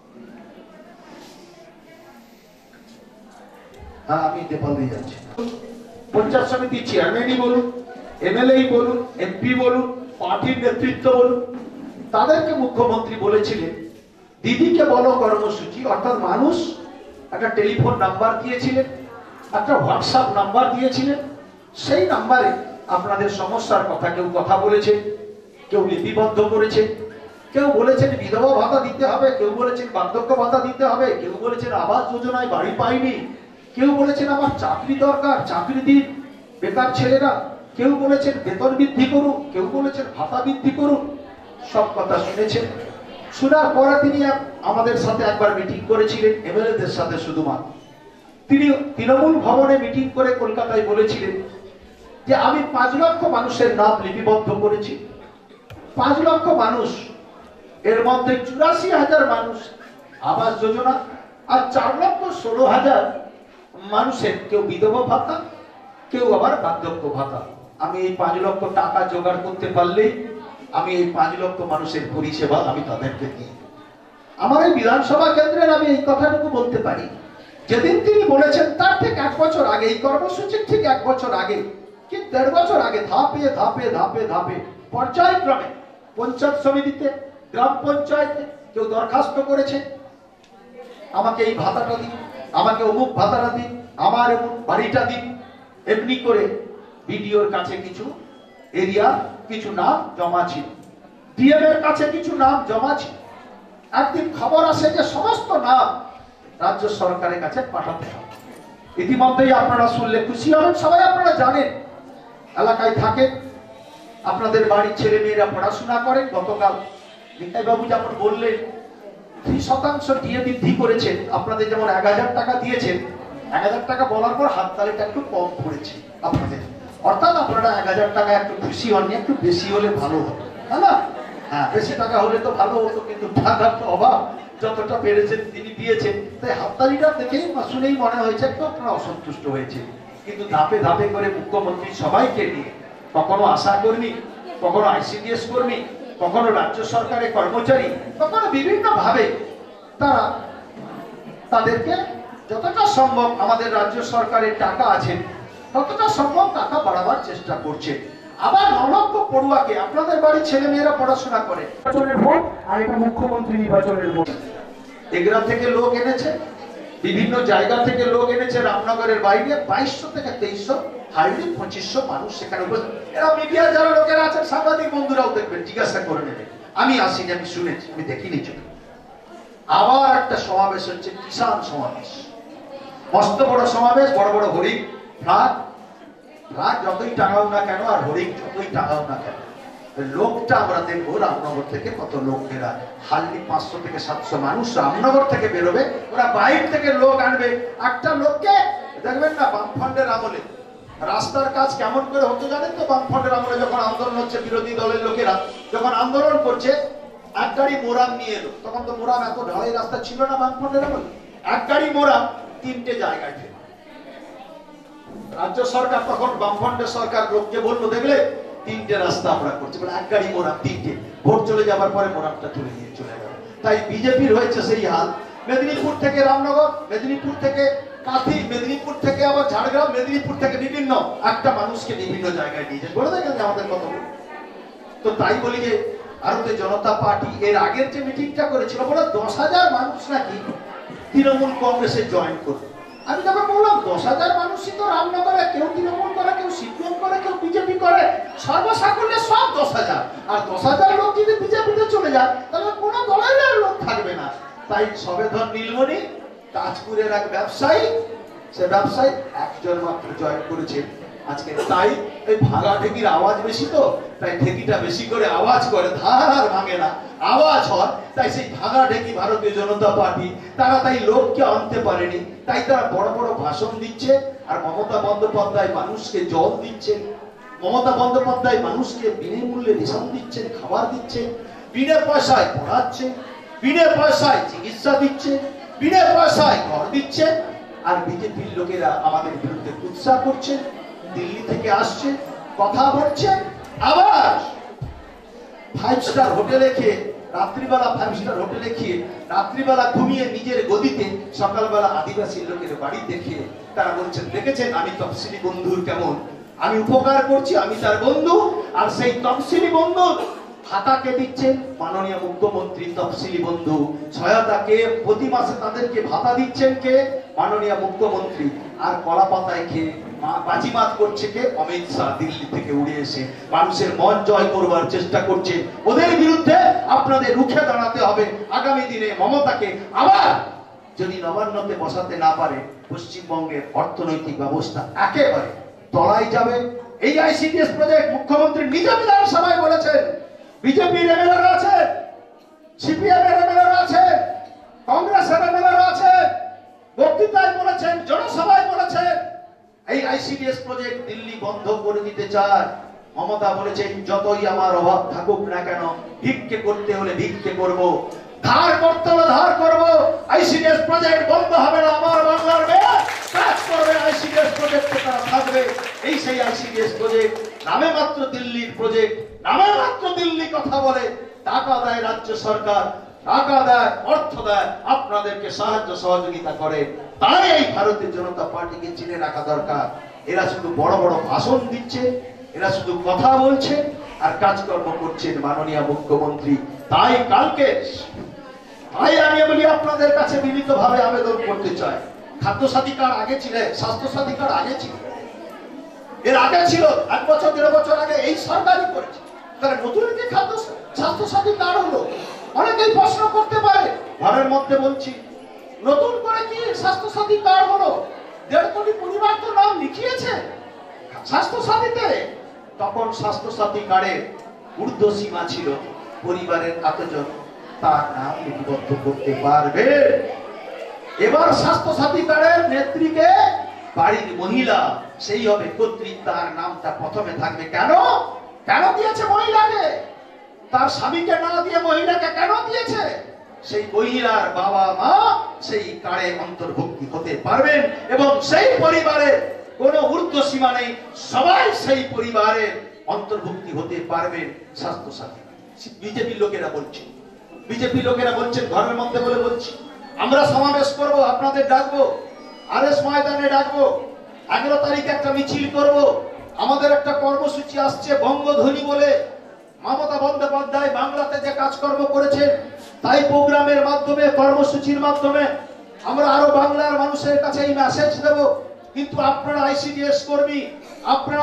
আমি নেপাল দিয়ে যাচ্ছি। পঞ্চায়েত সমিতির চেয়ারম্যানই বলুন, এমএলএ বলুন, এমপি বলুন, পার্টির নেতৃত্ব বলুন, তাদেরকে মুখ্যমন্ত্রী বলেছিলেন দিদিকে বলো কর্মসূচি। অর্থাৎ মানুষ একটা টেলিফোন নাম্বার দিয়েছিলেন, একটা হোয়াটসঅ্যাপ নাম্বার দিয়েছিলেন। সেই নাম্বারে আপনাদের সমস্যার কথা কেউ কথা বলেছে, কেউ লিপিবদ্ধ করেছে, কেউ বলেছেন বিধবা ভাতা দিতে হবে, কেউ বলেছেন বার্ধক্য ভাতা দিতে হবে, কেউ বলেছেন আবাস যোজনায় বাড়ি পাইনি, কেউ বলেছেন আমার চাকরি দরকার, চাকরি দিন বেকার ছেলেরা, কেউ বলেছেন বেতন বৃদ্ধি করুন, কেউ বলেছেন ভাতা বৃদ্ধি করুন। সব কথা শুনেছেন। শোনার পরে তিনি আমাদের সাথে একবার মিটিং করেছিলেন, এমএলএদের সাথে শুধুমাত্র। তিনি তৃণমূল ভবনে মিটিং করে কলকাতায় বলেছিলেন যে আমি 5 লক্ষ মানুষের নাম লিপিবদ্ধ করেছি। 5 লক্ষ মানুষ, এর মধ্যে 84,000 মানুষ আবাস যোজনা, আর 4,16,000 মানুষের কেউ বিধবা ভাতা, কেউ আবার বার্ধক্য ভাতা। আমি এই 5 লক্ষ টাকা জোগাড় করতে পারলেই আমি এই 5 লক্ষ মানুষের পরিষেবা আমি তাদেরকে দিই। আমার এই বিধানসভা কেন্দ্রের আমি এই কথাটুকু বলতে পারি, যেদিন তিনি বলেছেন তার ঠিক 1 বছর আগে, এই কর্মসূচির ঠিক 1 বছর আগে কি 1.5 বছর আগে ধাপে ধাপে ধাপে ধাপে পর্যায়ক্রমে পঞ্চায়েত সমিতিতে, গ্রাম পঞ্চায়েতে কেউ দরখাস্ত করেছে আমাকে এই ভাতাটা দিন, আমাকে অমুক ভাতাটা দিন, আমার অমুক বাড়িটা দিন। এমনি করে বিডিওর কাছে কিছু এরিয়া কিছু নাম জমা ছিল, ডিএম এর কাছে কিছু নাম জমা ছিল। একদিন খবর আসে যে সমস্ত নাম রাজ্য সরকারের কাছে পাঠাতে হবে। ইতিমধ্যেই আপনারা শুনলে খুশি হবেন, সবাই আপনারা জানেন, এলাকায় থাকেন, আপনাদের বাড়ির ছেলে মেয়েরা পড়াশোনা করেন। গতকাল নিতাই বাবু যেমন বললেন 3% ডিএ বৃদ্ধি করেছেন, আপনাদের যেমন 1000 টাকা দিয়েছেন, 1000 টাকা বলার পর হাততালিটা একটু কম পড়েছে আপনাদের, অর্থাৎ আপনারা 1000 টাকা একটু খুশি হননি, একটু বেশি হলে ভালো হতো, তাই না? হ্যাঁ, বেশি টাকা হলে তো ভালো হতো, কিন্তু টাকার তো অভাব, যতটা পেরেছেন তিনি দিয়েছেন। তাই হাততালিটা দেখেই শুনেই মনে হয়েছে একটু আপনারা অসন্তুষ্ট হয়েছে। কিন্তু ধাপে ধাপে করে মুখ্যমন্ত্রী সবাইকে নিয়ে, কখনো আশা কর্মী, কখনো আইসিডিএস কর্মী, কখনো রাজ্য সরকারের কর্মচারী, কখনো বিভিন্ন ভাবে তারা তাদেরকে যতটা সম্ভব আমাদের রাজ্য সরকারের টাকা আছে ততটা সম্ভব টাকা বাড়াবার চেষ্টা করছে। আবার 9 লক্ষ পড়ুয়াকে, আপনাদের বাড়ির ছেলে মেয়েরা পড়াশোনা করে, নির্বাচনের ভোট আর এটা মুখ্যমন্ত্রী নির্বাচনের ভোট। এগুলা থেকে লোক এনেছে, বিভিন্ন জায়গা থেকে লোক এনেছে, রামনগরের বাইরে 2200 থেকে 2300, হাইলি 2500 মানুষ সেখানে উপস্থিত। এরা মিডিয়া যারা লোকেরা আছেন, সাংবাদিক বন্ধুরাও দেখবেন, জিজ্ঞাসা করে নেবেন। আমি আসিনি, আমি শুনেছি, আমি দেখিনি চোখে। আবার একটা সমাবেশ হচ্ছে, কিষাণ সমাবেশ, মস্ত বড় সমাবেশ, বড় বড় হরিণ, ফ্লাগ যতই টাঙাও না কেন আর হরিণ যতই টাঙাও না কেন, লোকটা আমরা দেখবো রামনগর থেকে কত লোক বেরায়। হার্ডলি 500 থেকে 700 মানুষ রামনগর থেকে বেরোবে, ওরা বাইরে থেকে লোক আনবে। একটা লোককে দেখবেন না, বামফ্রন্টের আমলে রাস্তার কাজ কেমন করে হতো জানেন তো? বামফ্রন্টের আমলে যখন আন্দোলন হচ্ছে, বিরোধী দলের লোকেরা যখন আন্দোলন করছে, এক গাড়ি মোরাম নিয়ে এলো। তখন তো মোরাম এত ঢালাই রাস্তা ছিল না বামফ্রন্টের আমলে। এক গাড়ি মোরাম 3টে জায়গায় ফেলে রাজ্য সরকার, তখন বামফ্রন্টের সরকার লোককে বললো, দেখলে 3টে রাস্তা আমরা করছি, বলে এক গাড়ি মোরাম 3টে। ভোট চলে যাবার পরে মোরামটা তুলে নিয়ে চলে গেল। তাই বিজেপির হয়েছে সেই হাল। মেদিনীপুর থেকে রামনগর, মেদিনীপুর থেকে কাঁথি, মেদিনীপুর থেকে আবার ঝাড়গ্রাম, মেদিনীপুর থেকে বিভিন্ন একটা মানুষকে বিভিন্ন জায়গায় নিয়ে যায়। বলে দেখেন আমাদের কথা। তো তাই বলি যে ভারতীয় জনতা পার্টি এর আগের যে মিটিংটা করেছিল, বলে 10,000 মানুষ নাকি তৃণমূল কংগ্রেসে জয়েন করবে। আমি যখন বললাম 10,000 মানুষই তো রামনগরে, কেউ তৃণমূল করে, কেউ সিপিএম করে, কেউ বিজেপি করে, সর্বসাকুল্যে সব 10,000। আর 10,000 লোক যদি বিজেপিতে চলে যায়, তাহলে কোনো দলের লোক থাকবে না। তাই সবেধন নীলমণি, তাজপুরের এক ব্যবসায়ী, সে ব্যবসায়ী একজন মাত্র জয়েন করেছে আজকে। তাই এই ভাঙা ঢেকির আওয়াজ বেশি, তো তাই ঢেকিটা বেশি করে আওয়াজ করে, ধার ভাঙে না, আওয়াজ হয়। তাই সেই ভাঙা ঢেকি ভারতীয় জনতা পার্টি, তারা তাই লোককে আনতে পারেনি। তাই তারা বড় বড় ভাষণ দিচ্ছে। আর মমতা বন্দ্যোপাধ্যায় মানুষকে জল দিচ্ছেন, মমতা বন্দ্যোপাধ্যায় মানুষকে বিনামূল্যে রেশন দিচ্ছেন, খাবার দিচ্ছেন, বিনা পয়সায় পড়াচ্ছে, বিনা পয়সায় চিকিৎসা দিচ্ছে, বিনা পয়সায় ঘর দিচ্ছে। আর বিজেপির লোকেরা আমাদের বিরুদ্ধে কুৎসা করছে, দিল্লি থেকে আসছে, কথা বলছে। আবার 5 স্টার হোটেলে খেয়ে, রাত্রিবেলা 5 স্টার হোটেলে খেয়ে, রাত্রিবেলা ঘুমিয়ে নিজের গদিতে, সকালবেলা আদিবাসী লোকের বাড়িতে খেয়ে তারা বলছেন, দেখেছেন আমি তফসিলি বন্ধুর কেমন, আমি উপকার করছি, আমি তার বন্ধু। আর সেই তফসিলি বন্ধুর ভাতাকে দিচ্ছেন মাননীয় মুখ্যমন্ত্রী। তফসিলি বন্ধু সহায়তাকে প্রতি মাসে তাদেরকে ভাতা দিচ্ছেন কে? মাননীয় মুখ্যমন্ত্রী। আর কলা পাতায় খেয়ে বাজিমাত করছে কে? অমিত শাহ দিল্লি থেকে উড়ে এসে মানুষের মন জয় করবার চেষ্টা করছে। ওদের বিরুদ্ধে আপনাদের রুখে দাঁড়াতে হবে। আগামী দিনে মমতাকে আবার যদি নবান্নতে বসাতে না পারে, পশ্চিমবঙ্গের অর্থনৈতিক ব্যবস্থা একেবারে তলায় যাবে। এই আইসিডিএস প্রজেক্ট মুখ্যমন্ত্রী নিজে বিধানসভায় বলেছেন, বিজেপির এমএলএরা আছে, সিপিএম এর এমএলএরা আছে, কংগ্রেসের এমএলএরা আছে, বক্তৃতায় বলেছেন, জনসভায় বলেছেন, এই আইসিডিএস প্রজেক্ট দিল্লি বন্ধ করে দিতে চায়। মমতা বলেছেন, যতই আমার অভাব থাকুক না কেন, ভিক্ষে করতে হলে ভিক্ষে করব, ধার করতে হলে ধার করব, আইসিডিএস প্রজেক্ট বন্ধ হবে না। আমার বাংলার মেয়ে কাজ করবে, আইসিডিএস প্রজেক্টে তারা থাকবে। এই সেই আইসিডিএস প্রজেক্ট নামে মাত্র দিল্লির প্রজেক্ট, নামে মাত্র দিল্লি কথা বলে, টাকা দেয় রাজ্য সরকার, টাকা দেয়, অর্থ দেয়, আপনাদেরকে সাহায্য সহযোগিতা করে। তাই এই ভারতীয় জনতা পার্টিকে চিনে রাখা দরকার। এরা শুধু বড় বড় ভাষণ দিচ্ছে, এরা শুধু কথা বলছে আর কাজকর্ম করছেন মাননীয় মুখ্যমন্ত্রী। তাই কালকে আমি বলি আপনাদের কাছে বিনীতভাবে আবেদন করতে চাই, খাদ্য সাথী কার্ড আগে ছিল, স্বাস্থ্য সাথী কার্ড আগে ছিল, এর আগে ছিল 1 বছর 1.5 বছর আগে এই সরকারই করেছে। তাহলে নতুন কি খাদ্য স্বাস্থ্যসাথী কার্ড হলো? অনেকেই প্রশ্ন করতে পারে। ঘরের মধ্যে বলছি, নতুন করে কি স্বাস্থ্যসাথী কার্ড হলো? 1.5 কোটি পরিবার তো নাম লিখিয়েছে স্বাস্থ্যসাথীতে। তখন স্বাস্থ্যসাথী কার্ডের ঊর্ধ্ব সীমা ছিল পরিবারের এতজন তার নাম লিপিবদ্ধ করতে পারবে। এবার স্বাস্থ্যসাথী কার্ডের নেত্রীকে বাড়ির মহিলা সেই হবে কর্তৃক, তার নামটা প্রথমে থাকবে। কেন কেন দিয়েছে মহিলাকে? তার স্বামীকে না দিয়ে মহিলাকে কেন দিয়েছে? সেই মহিলার বাবা মা সেই কার্ডে অন্তর্ভুক্তি হতে পারবেন এবং সেই পরিবারের কোনো ঊর্ধ্ব সীমা নেই, সবাই সেই পরিবারের অন্তর্ভুক্তি হতে পারবেন স্বাস্থ্যসাথী। বিজেপি লোকেরা বলছে, বিজেপি লোকেরা বলছেন, ঘরের মধ্যে বলে বলছি, আমরা সমাবেশ করব, আপনাদের ডাকবো, আরএস ময়দানে ডাকবো, 11 তারিখে একটা মিছিল করব, আমাদের একটা কর্মসূচি আসছে বঙ্গধ্বনি বলে। মমতা বন্দ্যোপাধ্যায় বাংলাতে যে কাজকর্ম করেছেন তাই প্রোগ্রামের মাধ্যমে, কর্মসূচির মাধ্যমে আমরা আরো বাংলার মানুষের কাছে এই মেসেজ দেব। কিন্তু আপনারা আইসিডিএস কর্মী, আপনারা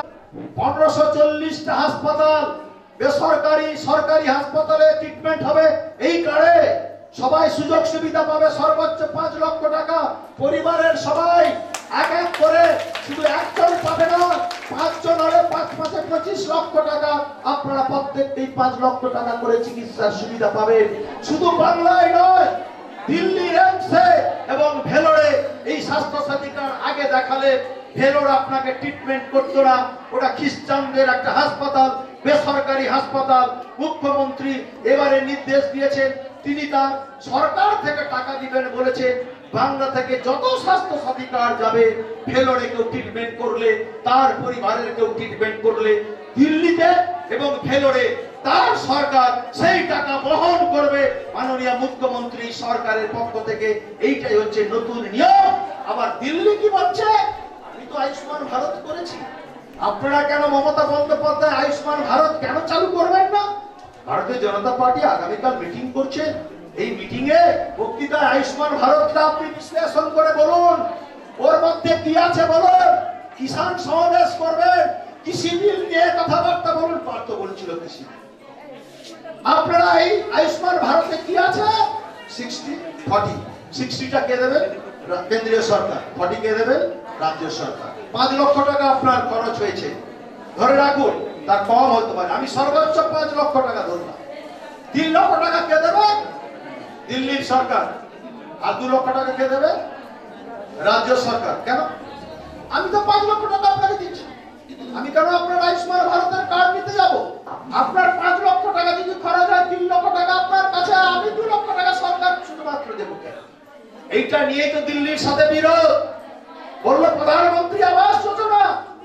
1540টা হাসপাতাল বেসরকারি সরকারি হাসপাতালে ট্রিটমেন্ট হবে এই কার্ডে। সবাই সুযোগ সুবিধা পাবে, সর্বোচ্চ 5 লক্ষ টাকা পরিবারের সবাই এক এক করে, শুধু একজন পাবে না, 5 জন হলে 5 5 25 লক্ষ টাকা। আপনারা প্রত্যেকটি 5 লক্ষ টাকা করে চিকিৎসার সুবিধা পাবেন। শুধু বাংলায় নয়, দিল্লি এমসে এবং ভেলোরে এই স্বাস্থ্যসাথী কার্ড আগে দেখালে ভেলোর আপনাকে ট্রিটমেন্ট করতো না, ওটা খ্রিস্টানদের একটা হাসপাতাল, বেসরকারি হাসপাতাল। মুখ্যমন্ত্রী এবারে নির্দেশ দিয়েছেন, তিনি তার সরকার থেকে টাকা দিবেন বলেছে। বাংলা থেকে যত স্বাস্থ্যসাথী কার্ড যাবে, ভেলোরে কেউ ট্রিটমেন্ট করলে, তার পরিবারের কেউ ট্রিটমেন্ট করলে, দিল্লিতে এবং ভেলোরে তার সরকার সেই টাকা বহন করবে মাননীয় মুখ্যমন্ত্রী সরকারের পক্ষ থেকে। এইটাই হচ্ছে নতুন নিয়ম। আবার দিল্লি কি বলছে, আমি তো আয়ুষ্মান ভারত করেছি, আপনারা কেন মমতা বন্দ্যোপাধ্যায় আয়ুষ্মান ভারত কেন চালু করবেন না? ভারতীয় জনতা পার্টি আগামীকাল মিটিং করছে, এই মিটিং এ বক্তৃতায় আয়ুষ্মান ভারতটা আপনি বিশ্লেষণ করে বলুন, ওর মধ্যে কি আছে বলুন। কিষাণ সমাবেশ করবেন, কৃষি বিল নিয়ে কথাবার্তা বলুন। পার্থ বলছিল কৃষি, আপনারা এই আয়ুষ্মান ভারতে কি আছে? 60-40, 60টা কে দেবে? কেন্দ্রীয় সরকার, 40 কে দেবে? রাজ্য সরকার। 5 লক্ষ টাকা আপনার খরচ হয়েছে, ধরে রাখুন, তার কম হতে পারে, আমি সর্বোচ্চ 5 লক্ষ টাকা ধরলাম। 3 লক্ষ টাকা কে দেবে? দিল্লির সরকার। আর 2 লক্ষ টাকা কে দেবে? রাজ্য সরকার। কেন? আমি তো 5 লক্ষ টাকা আপনাকে দিচ্ছি, আমি কেন আপনার আয়ুষ্মান ভারতের কার্ড নিতে যাব? আপনার 5 লক্ষ টাকা যদি খরচ হয়, 3 লক্ষ টাকা আপনার কাছে, আমি 2 লক্ষ টাকা সরকার শুধুমাত্র দেবো কেন? এইটা নিয়ে তো দিল্লির সাথে বিরোধ। বললো প্রধানমন্ত্রী আবাস যোজনা,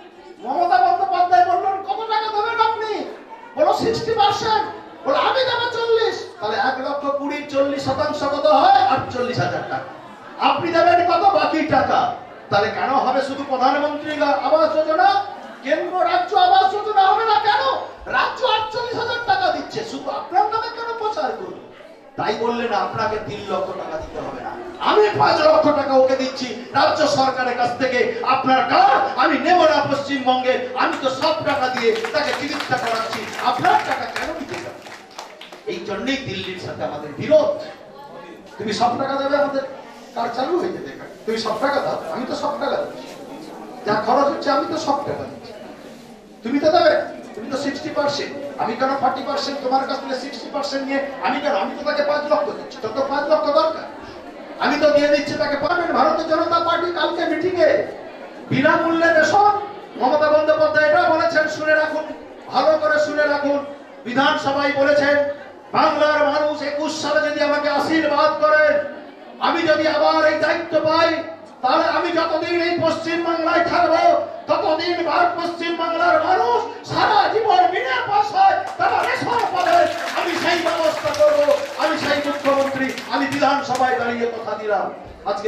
মমতা বন্দ্যোপাধ্যায় বললেন কত টাকা দেবেন আপনি? বলো 60%, বলো আমি দেবো 40। তাহলে 1,20,000 40% কত হয়? 48,000 টাকা। আপনি দেবেন কত? বাকি টাকা। তাহলে কেন হবে শুধু প্রধানমন্ত্রী আবাস যোজনা, কেন্দ্র রাজ্য আবাস যোজনা হবে না কেন? রাজ্য 48,000 টাকা দিচ্ছে, শুধু আপনার নামে কেন প্রচার করবে? তাই বললেন আপনাকে 3 লক্ষ টাকা দিতে হবে না, আমি 5 লক্ষ টাকা ওকে দিচ্ছি রাজ্য সরকারের কাছ থেকে। আপনার কার্ড আমি নেব না পশ্চিমবঙ্গে, আমি তো সব টাকা দিয়ে তাকে চিকিৎসা করাচ্ছি, আপনার টাকা কেন দিতে যাবে? এই জন্যই দিল্লির সাথে আমাদের বিরোধ। তুমি সব টাকা দেবে, আমাদের কার্ড চালু হয়ে যেতে, তুমি সব টাকা দাও, আমি তো সব টাকা দিচ্ছি, যা খরচ হচ্ছে আমি তো সব টাকা দিচ্ছি, তুমি তো দেবে, তুমি তো 60%, আমি কেন 40% তোমার কাছ থেকে 60% নিয়ে আমি কেন? আমি তো তাকে 5 লক্ষ দিচ্ছি, তোর তো 5 লক্ষ দরকার, আমি তো দিয়ে দিচ্ছি তাকে। পাবেন ভারতীয় জনতা পার্টি কালকে মিটিং এ বিনামূল্যে রেশন, মমতা বন্দ্যোপাধ্যায় এটা বলেছেন, শুনে রাখুন, ভালো করে শুনে রাখুন। বিধানসভায় বলেছেন, বাংলার মানুষ 21 সালে যদি আমাকে আশীর্বাদ করেন, আমি যদি আবার এই দায়িত্ব পাই, তাহলে আমি যতদিন এই পশ্চিম বাংলায় থাকবো ততদিন পশ্চিম বাংলার মানুষ সারা জীবন বিনা পয়সায় তারা রেশন পাবে, আমি সেই ব্যবস্থা করব, আমি সেই মুখ্যমন্ত্রী। আমি বিধানসভায় দাঁড়িয়ে কথা দিলাম। আজকে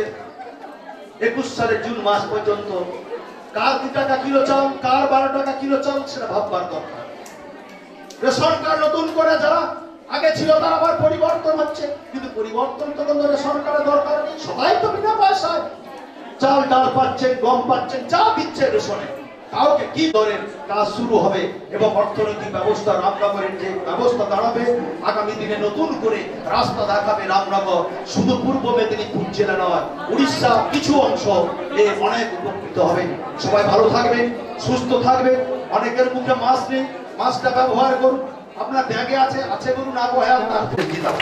21 সালের জুন মাস পর্যন্ত কার 2 টাকা কিলো চাল, কার 12 টাকা কিলো চাল, সেটা ভাববার দরকার। রেশন কার্ড নতুন করে যারা আগে ছিল তার আবার পরিবর্তন হচ্ছে, কিন্তু পরিবর্তন তো কোনো রেশন কার্ডের দরকার নেই, সবাই তো বিনা পয়সায় চাল ডাল পাচ্ছেন, গম পাচ্ছেন, যা দিচ্ছে রেশনে। কাউকে কি ধরে কাজ শুরু হবে এবং অর্থনৈতিক ব্যবস্থা রামনগরের যে ব্যবস্থা দাঁড়াবে আগামী দিনে নতুন করে রাস্তা দেখাবে রামনগর। শুধু পূর্ব মেদিনীপুর জেলা নয়, উড়িষ্যা কিছু অংশ এ অনেক উপকৃত হবে। সবাই ভালো থাকবেন, সুস্থ থাকবেন। অনেকের মুখে মাস্ক নেই, মাস্কটা ব্যবহার করুন। আপনার ব্যাগে আছে বলুন, না বহাল তার দিলাম।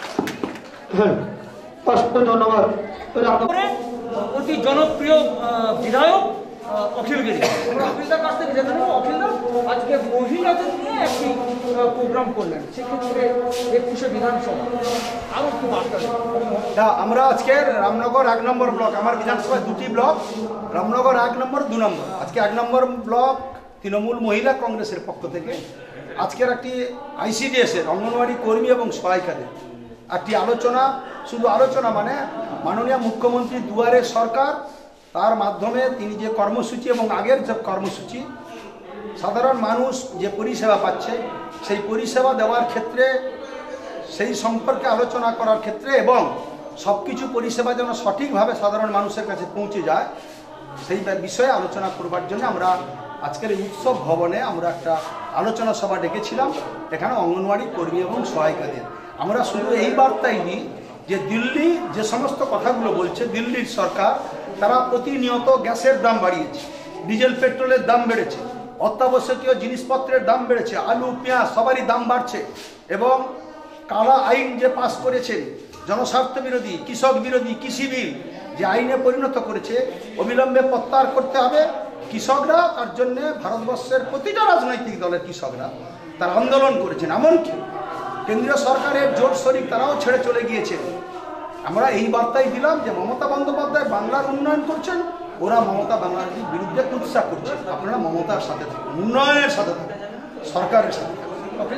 অসংখ্য ধন্যবাদ। অতি জনপ্রিয় বিধায়ক অখিলগিরি, আমরা অখিলদার কাছ থেকে জেনে নেব। অখিলদা, আজকে মহিলাদের নিয়ে একটি প্রোগ্রাম করলেন, সেক্ষেত্রে 21শে বিধানসভা আরো একটু বার্তা দেন। আমরা আজকে রামনগর 1 নম্বর ব্লক, আমার বিধানসভায় 2টি ব্লক, রামনগর 1 নম্বর 2 নম্বর। আজকে 1 নম্বর ব্লক তৃণমূল মহিলা কংগ্রেসের পক্ষ থেকে আজকের একটি ICDS এর অঙ্গনওয়াড়ি কর্মী এবং সহায়িকাদের একটি আলোচনা, শুধু আলোচনা মানে মাননীয় মুখ্যমন্ত্রী দুয়ারে সরকার, তার মাধ্যমে তিনি যে কর্মসূচি এবং আগের যে কর্মসূচি সাধারণ মানুষ যে পরিষেবা পাচ্ছে সেই পরিষেবা দেওয়ার ক্ষেত্রে, সেই সম্পর্কে আলোচনা করার ক্ষেত্রে এবং সব কিছু পরিষেবা যেন সঠিকভাবে সাধারণ মানুষের কাছে পৌঁছে যায় সেই বিষয়ে আলোচনা করবার জন্য আমরা আজকের এই উৎসব ভবনে আমরা একটা আলোচনা সভা ডেকেছিলাম। এখানে অঙ্গনওয়াড়ি কর্মী এবং সহায়িকাদের আমরা শুধু এই বার্তাই নিই যে দিল্লি যে সমস্ত কথাগুলো বলছে, দিল্লির সরকার তারা প্রতিনিয়ত গ্যাসের দাম বাড়িয়েছে, ডিজেল পেট্রোলের দাম বেড়েছে, অত্যাবশ্যকীয় জিনিসপত্রের দাম বেড়েছে, আলু পেঁয়াজ সবারই দাম বাড়ছে এবং কালা আইন যে পাশ করেছেন, জনস্বার্থ বিরোধী, কৃষক বিরোধী কৃষি বিল যে আইনে পরিণত করেছে, অবিলম্বে প্রত্যাহার করতে হবে। কৃষকরা তার জন্য ভারতবর্ষের প্রতিটা রাজনৈতিক দলের কৃষকরা তারা আন্দোলন করেছেন, এমনকি কেন্দ্রীয় সরকারের জোট শরিক তারাও ছেড়ে চলে গিয়েছে। আমরা এই বার্তাই দিলাম যে মমতা বন্দ্যোপাধ্যায় বাংলার উন্নয়ন করছেন, ওরা মমতা বাংলাদেশের বিরুদ্ধে কুৎসা করছে। আপনারা মমতার সাথে থাকুন, উন্নয়নের সাথে থাকুন, সরকারের সাথে থাকুন।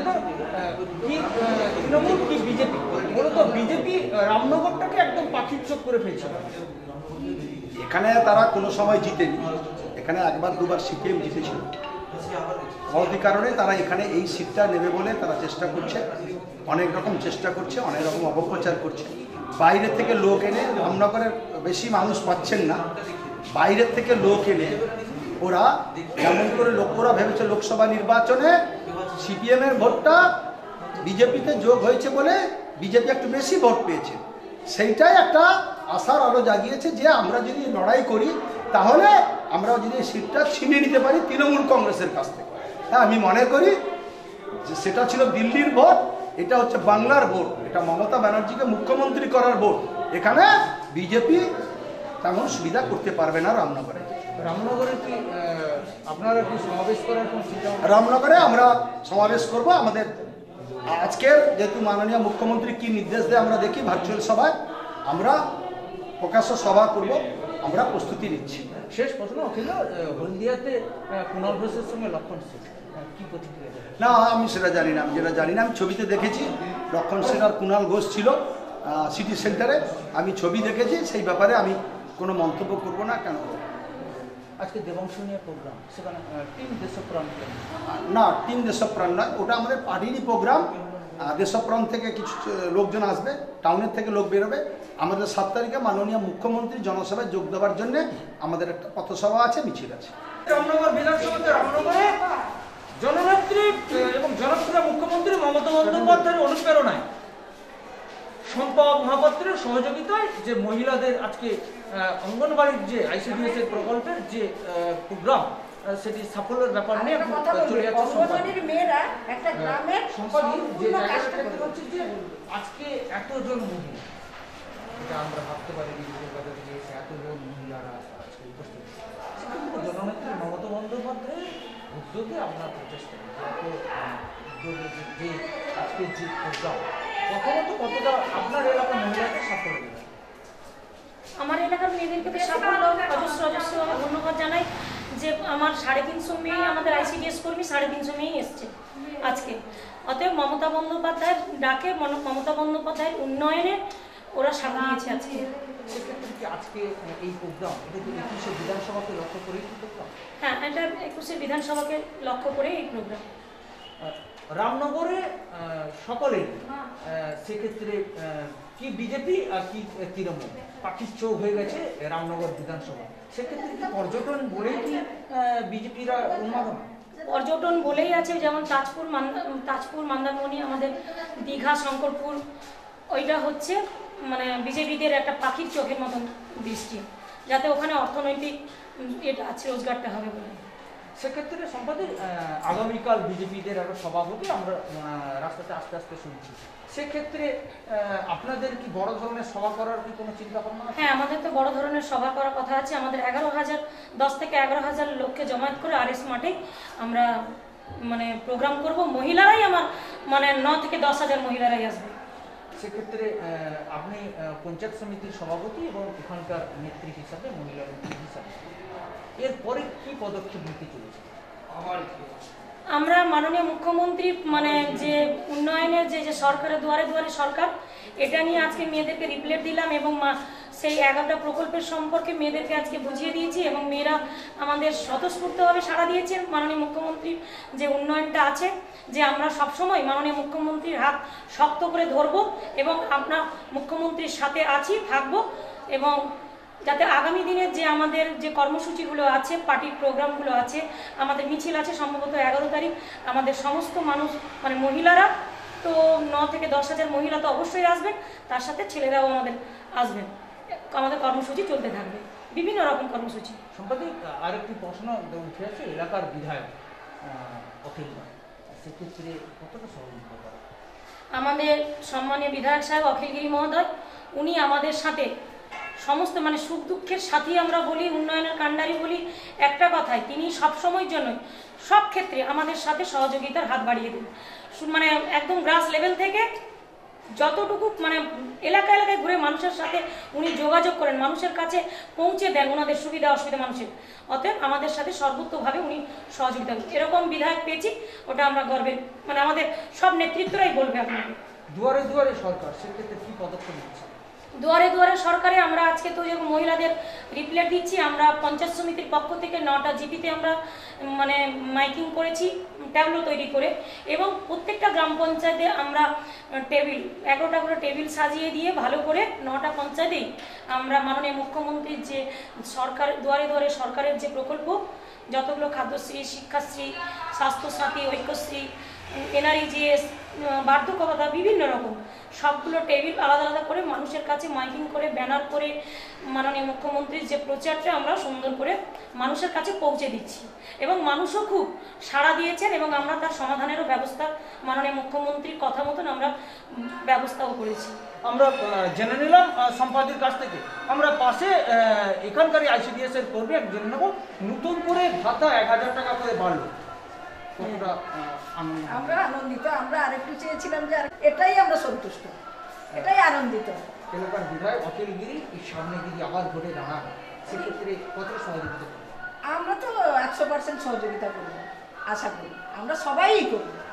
তৃণমূল কি বিজেপি, মূলত বিজেপি রামনগরটাকে একদম পাখির চোখ করে ফেলছে। এখানে তারা কোনো সময় জিতেনি, এখানে একবার দুবার সিপিএম জিতেছিল, অতি কারণে তারা এখানে এই সিটটা নেবে বলে তারা চেষ্টা করছে, অনেক রকম চেষ্টা করছে, অনেক রকম অপপ্রচার করছে। বাইরে থেকে লোক এনে, রামনগরের বেশি মানুষ পাচ্ছেন না, বাইরের থেকে লোক এনে ওরা যেমন করে ওরা ভেবেছে লোকসভা নির্বাচনে সিপিএমের ভোটটা বিজেপিতে যোগ হয়েছে বলে বিজেপি একটু বেশি ভোট পেয়েছে, সেইটাই একটা আশার আলো জাগিয়েছে যে আমরা যদি লড়াই করি তাহলে আমরা যদি সিটটা ছিনিয়ে নিতে পারি তৃণমূল কংগ্রেসের কাছ থেকে। হ্যাঁ, আমি মনে করি যে সেটা ছিল দিল্লির ভোট, এটা হচ্ছে বাংলার ভোট, এটা মমতা ব্যানার্জিকে মুখ্যমন্ত্রী করার ভোট। এখানে বিজেপি তেমন সুবিধা করতে পারবে না রামনগরে। রামনগরে কি আপনারা কি সমাবেশ করার কোনো চিন্তা? রামনগরে আমরা সমাবেশ করব। আমাদের আজকের যেহেতু মাননীয় মুখ্যমন্ত্রী কি নির্দেশ দেয় আমরা দেখি, ভার্চুয়াল সভায় আমরা প্রকাশ্য সভা করব, আমরা প্রস্তুতি নিচ্ছি। শেষ প্রশ্ন, অখিল, হলদিয়াতে কুণাল ঘোষের সঙ্গে লক্ষণ সেন কি প্রতিক্রিয়া? না, আমি সেটা জানি না। আমি যেটা জানি না, আমি ছবিতে দেখেছি লক্ষণ সেন আর কুণাল ঘোষ ছিল সিটি সেন্টারে, আমি ছবি দেখেছি, সেই ব্যাপারে আমি কোনো মন্তব্য করব না। কেন আজকে দেবাংশ নিয়ে প্রোগ্রাম, সেখানে টিম দেশপ্রাণ? না, টিম দেশপ্রাণ নয়, ওটা আমাদের পার্টিরই প্রোগ্রাম। দেশপ্রাণ থেকে কিছু লোকজন আসবে, টাউনের থেকে লোক বেরোবে। আমাদের 7 তারিখে মাননীয় মুখ্যমন্ত্রী জনসভায় যোগ দেওয়ার জন্য আমাদের একটা পথসভা আছে, মিছিল আছে। রামনগর বিধানসভাতে রামনগরে জননেত্রী এবং জনপ্রিয় মুখ্যমন্ত্রী মমতা বন্দ্যোপাধ্যায়ের অনুপ্রেরণায় শম্পা মহাপাত্রের সহযোগিতায় যে মহিলাদের আজকে অঙ্গনবাড়ির যে ICDS এর প্রকল্পের যে প্রোগ্রাম, সেটি সাফল্যের ব্যাপার নিয়ে চলে যাচ্ছে। মেয়েরা একটা গ্রামের যে জায়গাটা দেখতে পাচ্ছি যে আজকে এতজন মহিলা, এটা আমরা ভাবতে পারিনি যে এতজন মহিলারা আজকে উপস্থিত। জননেত্রী মমতা বন্দ্যোপাধ্যায়ের উদ্যোগে আপনার প্রচেষ্টা যে আজকের যে প্রোগ্রাম, প্রথমত কতটা আপনার এলাকার মহিলাকে সাফল্য দেবে? আমার এলাকার মেয়েদেরকে তো সাফল্য অজস্র ধন্যবাদ জানাই যে আমার 350 মেয়ে, আমাদের ICDS কর্মী 350 মেয়েই এসছে আজকে। অতএব মমতা বন্দ্যোপাধ্যায়ের ডাকে, মমতা বন্দ্যোপাধ্যায়ের উন্নয়নে ওরা সাড়া দিয়েছে আজকে। সেক্ষেত্রে কি আজকে এই প্রোগ্রাম, এটা কি 21শে বিধানসভাকে লক্ষ্য করে প্রোগ্রাম? হ্যাঁ, এটা 21শে বিধানসভাকে লক্ষ্য করে এই প্রোগ্রাম। রামনগরে সকলে সেক্ষেত্রে কি বিজেপি আর কি তৃণমূল পাখির চোখ হয়ে গেছে রামনগর বিধানসভা। সেক্ষেত্রে কি পর্যটন বলেই কি বিজেপিরা উন্মাদনা? পর্যটন বলেই আছে, যেমন তাজপুর মন্দারমণি, আমাদের দীঘা, শঙ্করপুর, ওইটা হচ্ছে মানে বিজেপিদের একটা পাখির চোখের মতন দৃষ্টি, যাতে ওখানে অর্থনৈতিক এটা আছে, রোজগারটা হবে বলে। সেক্ষেত্রে সম্পাদক আগামীকাল বিজেপিদের একটা সভাপতি আমরা রাস্তাতে আস্তে আস্তে শুনছি। সেক্ষেত্রে আপনাদের কি বড় ধরনের সভা করার কি কোনো চিন্তা ভাবনা আছে? হ্যাঁ, আমাদের তো বড় ধরনের সভা করার কথা আছে। আমাদের 10 থেকে 11,000 লোককে জমায়েত করে আরএস মাঠে আমরা মানে প্রোগ্রাম করব। মহিলারাই আমার মানে 9 থেকে 10,000 মহিলারাই আসবে। সেক্ষেত্রে আপনি পঞ্চায়েত সমিতির সভাপতি এবং এখানকার নেত্রী হিসাবে, মহিলা নেত্রী হিসাবে এরপরে কি পদক্ষেপ নিতে চলেছে? আমরা মাননীয় মুখ্যমন্ত্রী মানে যে উন্নয়নের যে সরকারের দুয়ারে দুয়ারে সরকার, এটা নিয়ে আজকে মেয়েদেরকে রিপ্লেট দিলাম এবং সেই 11টা প্রকল্পের সম্পর্কে মেয়েদেরকে আজকে বুঝিয়ে দিয়েছি এবং মেয়েরা আমাদের স্বতঃস্ফূর্তভাবে সাড়া দিয়েছেন। মাননীয় মুখ্যমন্ত্রীর যে উন্নয়নটা আছে, যে আমরা সবসময় মাননীয় মুখ্যমন্ত্রীর হাত শক্ত করে ধরবো এবং আপনার মুখ্যমন্ত্রীর সাথে আছি, থাকবো, এবং যাতে আগামী দিনের যে আমাদের যে কর্মসূচিগুলো আছে, পার্টির প্রোগ্রামগুলো আছে, আমাদের মিছিল আছে সম্ভবত 11 তারিখ, আমাদের সমস্ত মানুষ মানে মহিলারা তো 9 থেকে 10,000 মহিলা তো অবশ্যই আসবেন, তার সাথে ছেলেরাও আমাদের আসবেন। আমাদের কর্মসূচি চলতে থাকবে, বিভিন্ন রকম কর্মসূচি। সম্পাদক আরেকটি প্রশ্ন উঠে আছে, এলাকার বিধায়ক অখিল, সেক্ষেত্রে কতটা সহযোগিতা করে? আমাদের সম্মানীয় বিধায়ক সাহেব অখিলগিরি মহোদয়, উনি আমাদের সাথে সমস্ত মানে সুখ দুঃখের সাথী আমরা বলি, উন্নয়নের কাণ্ডারি বলি, একটা কথাই তিনি সবসময়ের জন্য সব ক্ষেত্রে আমাদের সাথে সহযোগিতার হাত বাড়িয়ে দেন। মানে একদম গ্রাস লেভেল থেকে যতটুকু মানে এলাকা এলাকায় ঘুরে মানুষের সাথে উনি যোগাযোগ করেন, মানুষের কাছে পৌঁছে দেন ওনাদের সুবিধা অসুবিধা মানুষের। অতএব আমাদের সাথে সর্বোত্তভাবে উনি সহযোগিতা করেন। এরকম বিধায়ক পেয়েছি, ওটা আমরা গর্বের, মানে আমাদের সব নেতৃত্বরাই বলবে আপনাকে। দুয়ারে দুয়ারে সরকার, সেক্ষেত্রে কি পদক্ষেপ নিচ্ছে? দুয়ারে দুয়ারে সরকারে আমরা আজকে তো যেরকম মহিলাদের রিপ্লেট দিচ্ছি, আমরা পঞ্চায়েত সমিতির পক্ষ থেকে 9টা জিপিতে আমরা মানে মাইকিং করেছি ট্যাবলো তৈরি করে, এবং প্রত্যেকটা গ্রাম পঞ্চায়েতে আমরা টেবিল 11টা করে টেবিল সাজিয়ে দিয়ে ভালো করে 9টা পঞ্চায়েতেই আমরা মাননীয় মুখ্যমন্ত্রীর যে সরকার দুয়ারে দুয়ারে সরকারের যে প্রকল্প যতগুলো খাদ্যশ্রী, শিক্ষাশ্রী, স্বাস্থ্যসাথী, ঐক্যশ্রী, NREGS, বার্ধক্য ভাতা, বিভিন্ন রকম সবগুলো টেবিল আলাদা আলাদা করে মানুষের কাছে মাইকিং করে ব্যানার করে মাননীয় মুখ্যমন্ত্রীর যে প্রচারটা আমরা সুন্দর করে মানুষের কাছে পৌঁছে দিচ্ছি, এবং মানুষও খুব সাড়া দিয়েছেন এবং আমরা তার সমাধানেরও ব্যবস্থা মাননীয় মুখ্যমন্ত্রীর কথা মতন আমরা ব্যবস্থাও করেছি। আমরা জেনে নিলাম সম্পাদকের কাছ থেকে। আমরা পাশে এখানকার ICDS এর কর্মী জেনে নেব, নতুন করে ভাতা 1000 টাকা করে বাড়লো, কতটা আমরা আনন্দিত। আমরা আরেকটু চেয়েছিলাম যে এটাই আমরা সন্তুষ্ট, এটাই আনন্দিত। এলাকার বিধায়ক অখিলগিরি সামনে যদি আবার ভোটে দাঁড়ান, সেক্ষেত্রে কতটা সহযোগিতা করবে? আমরা তো 100% সহযোগিতা করবো, আশা করি আমরা সবাই করবো।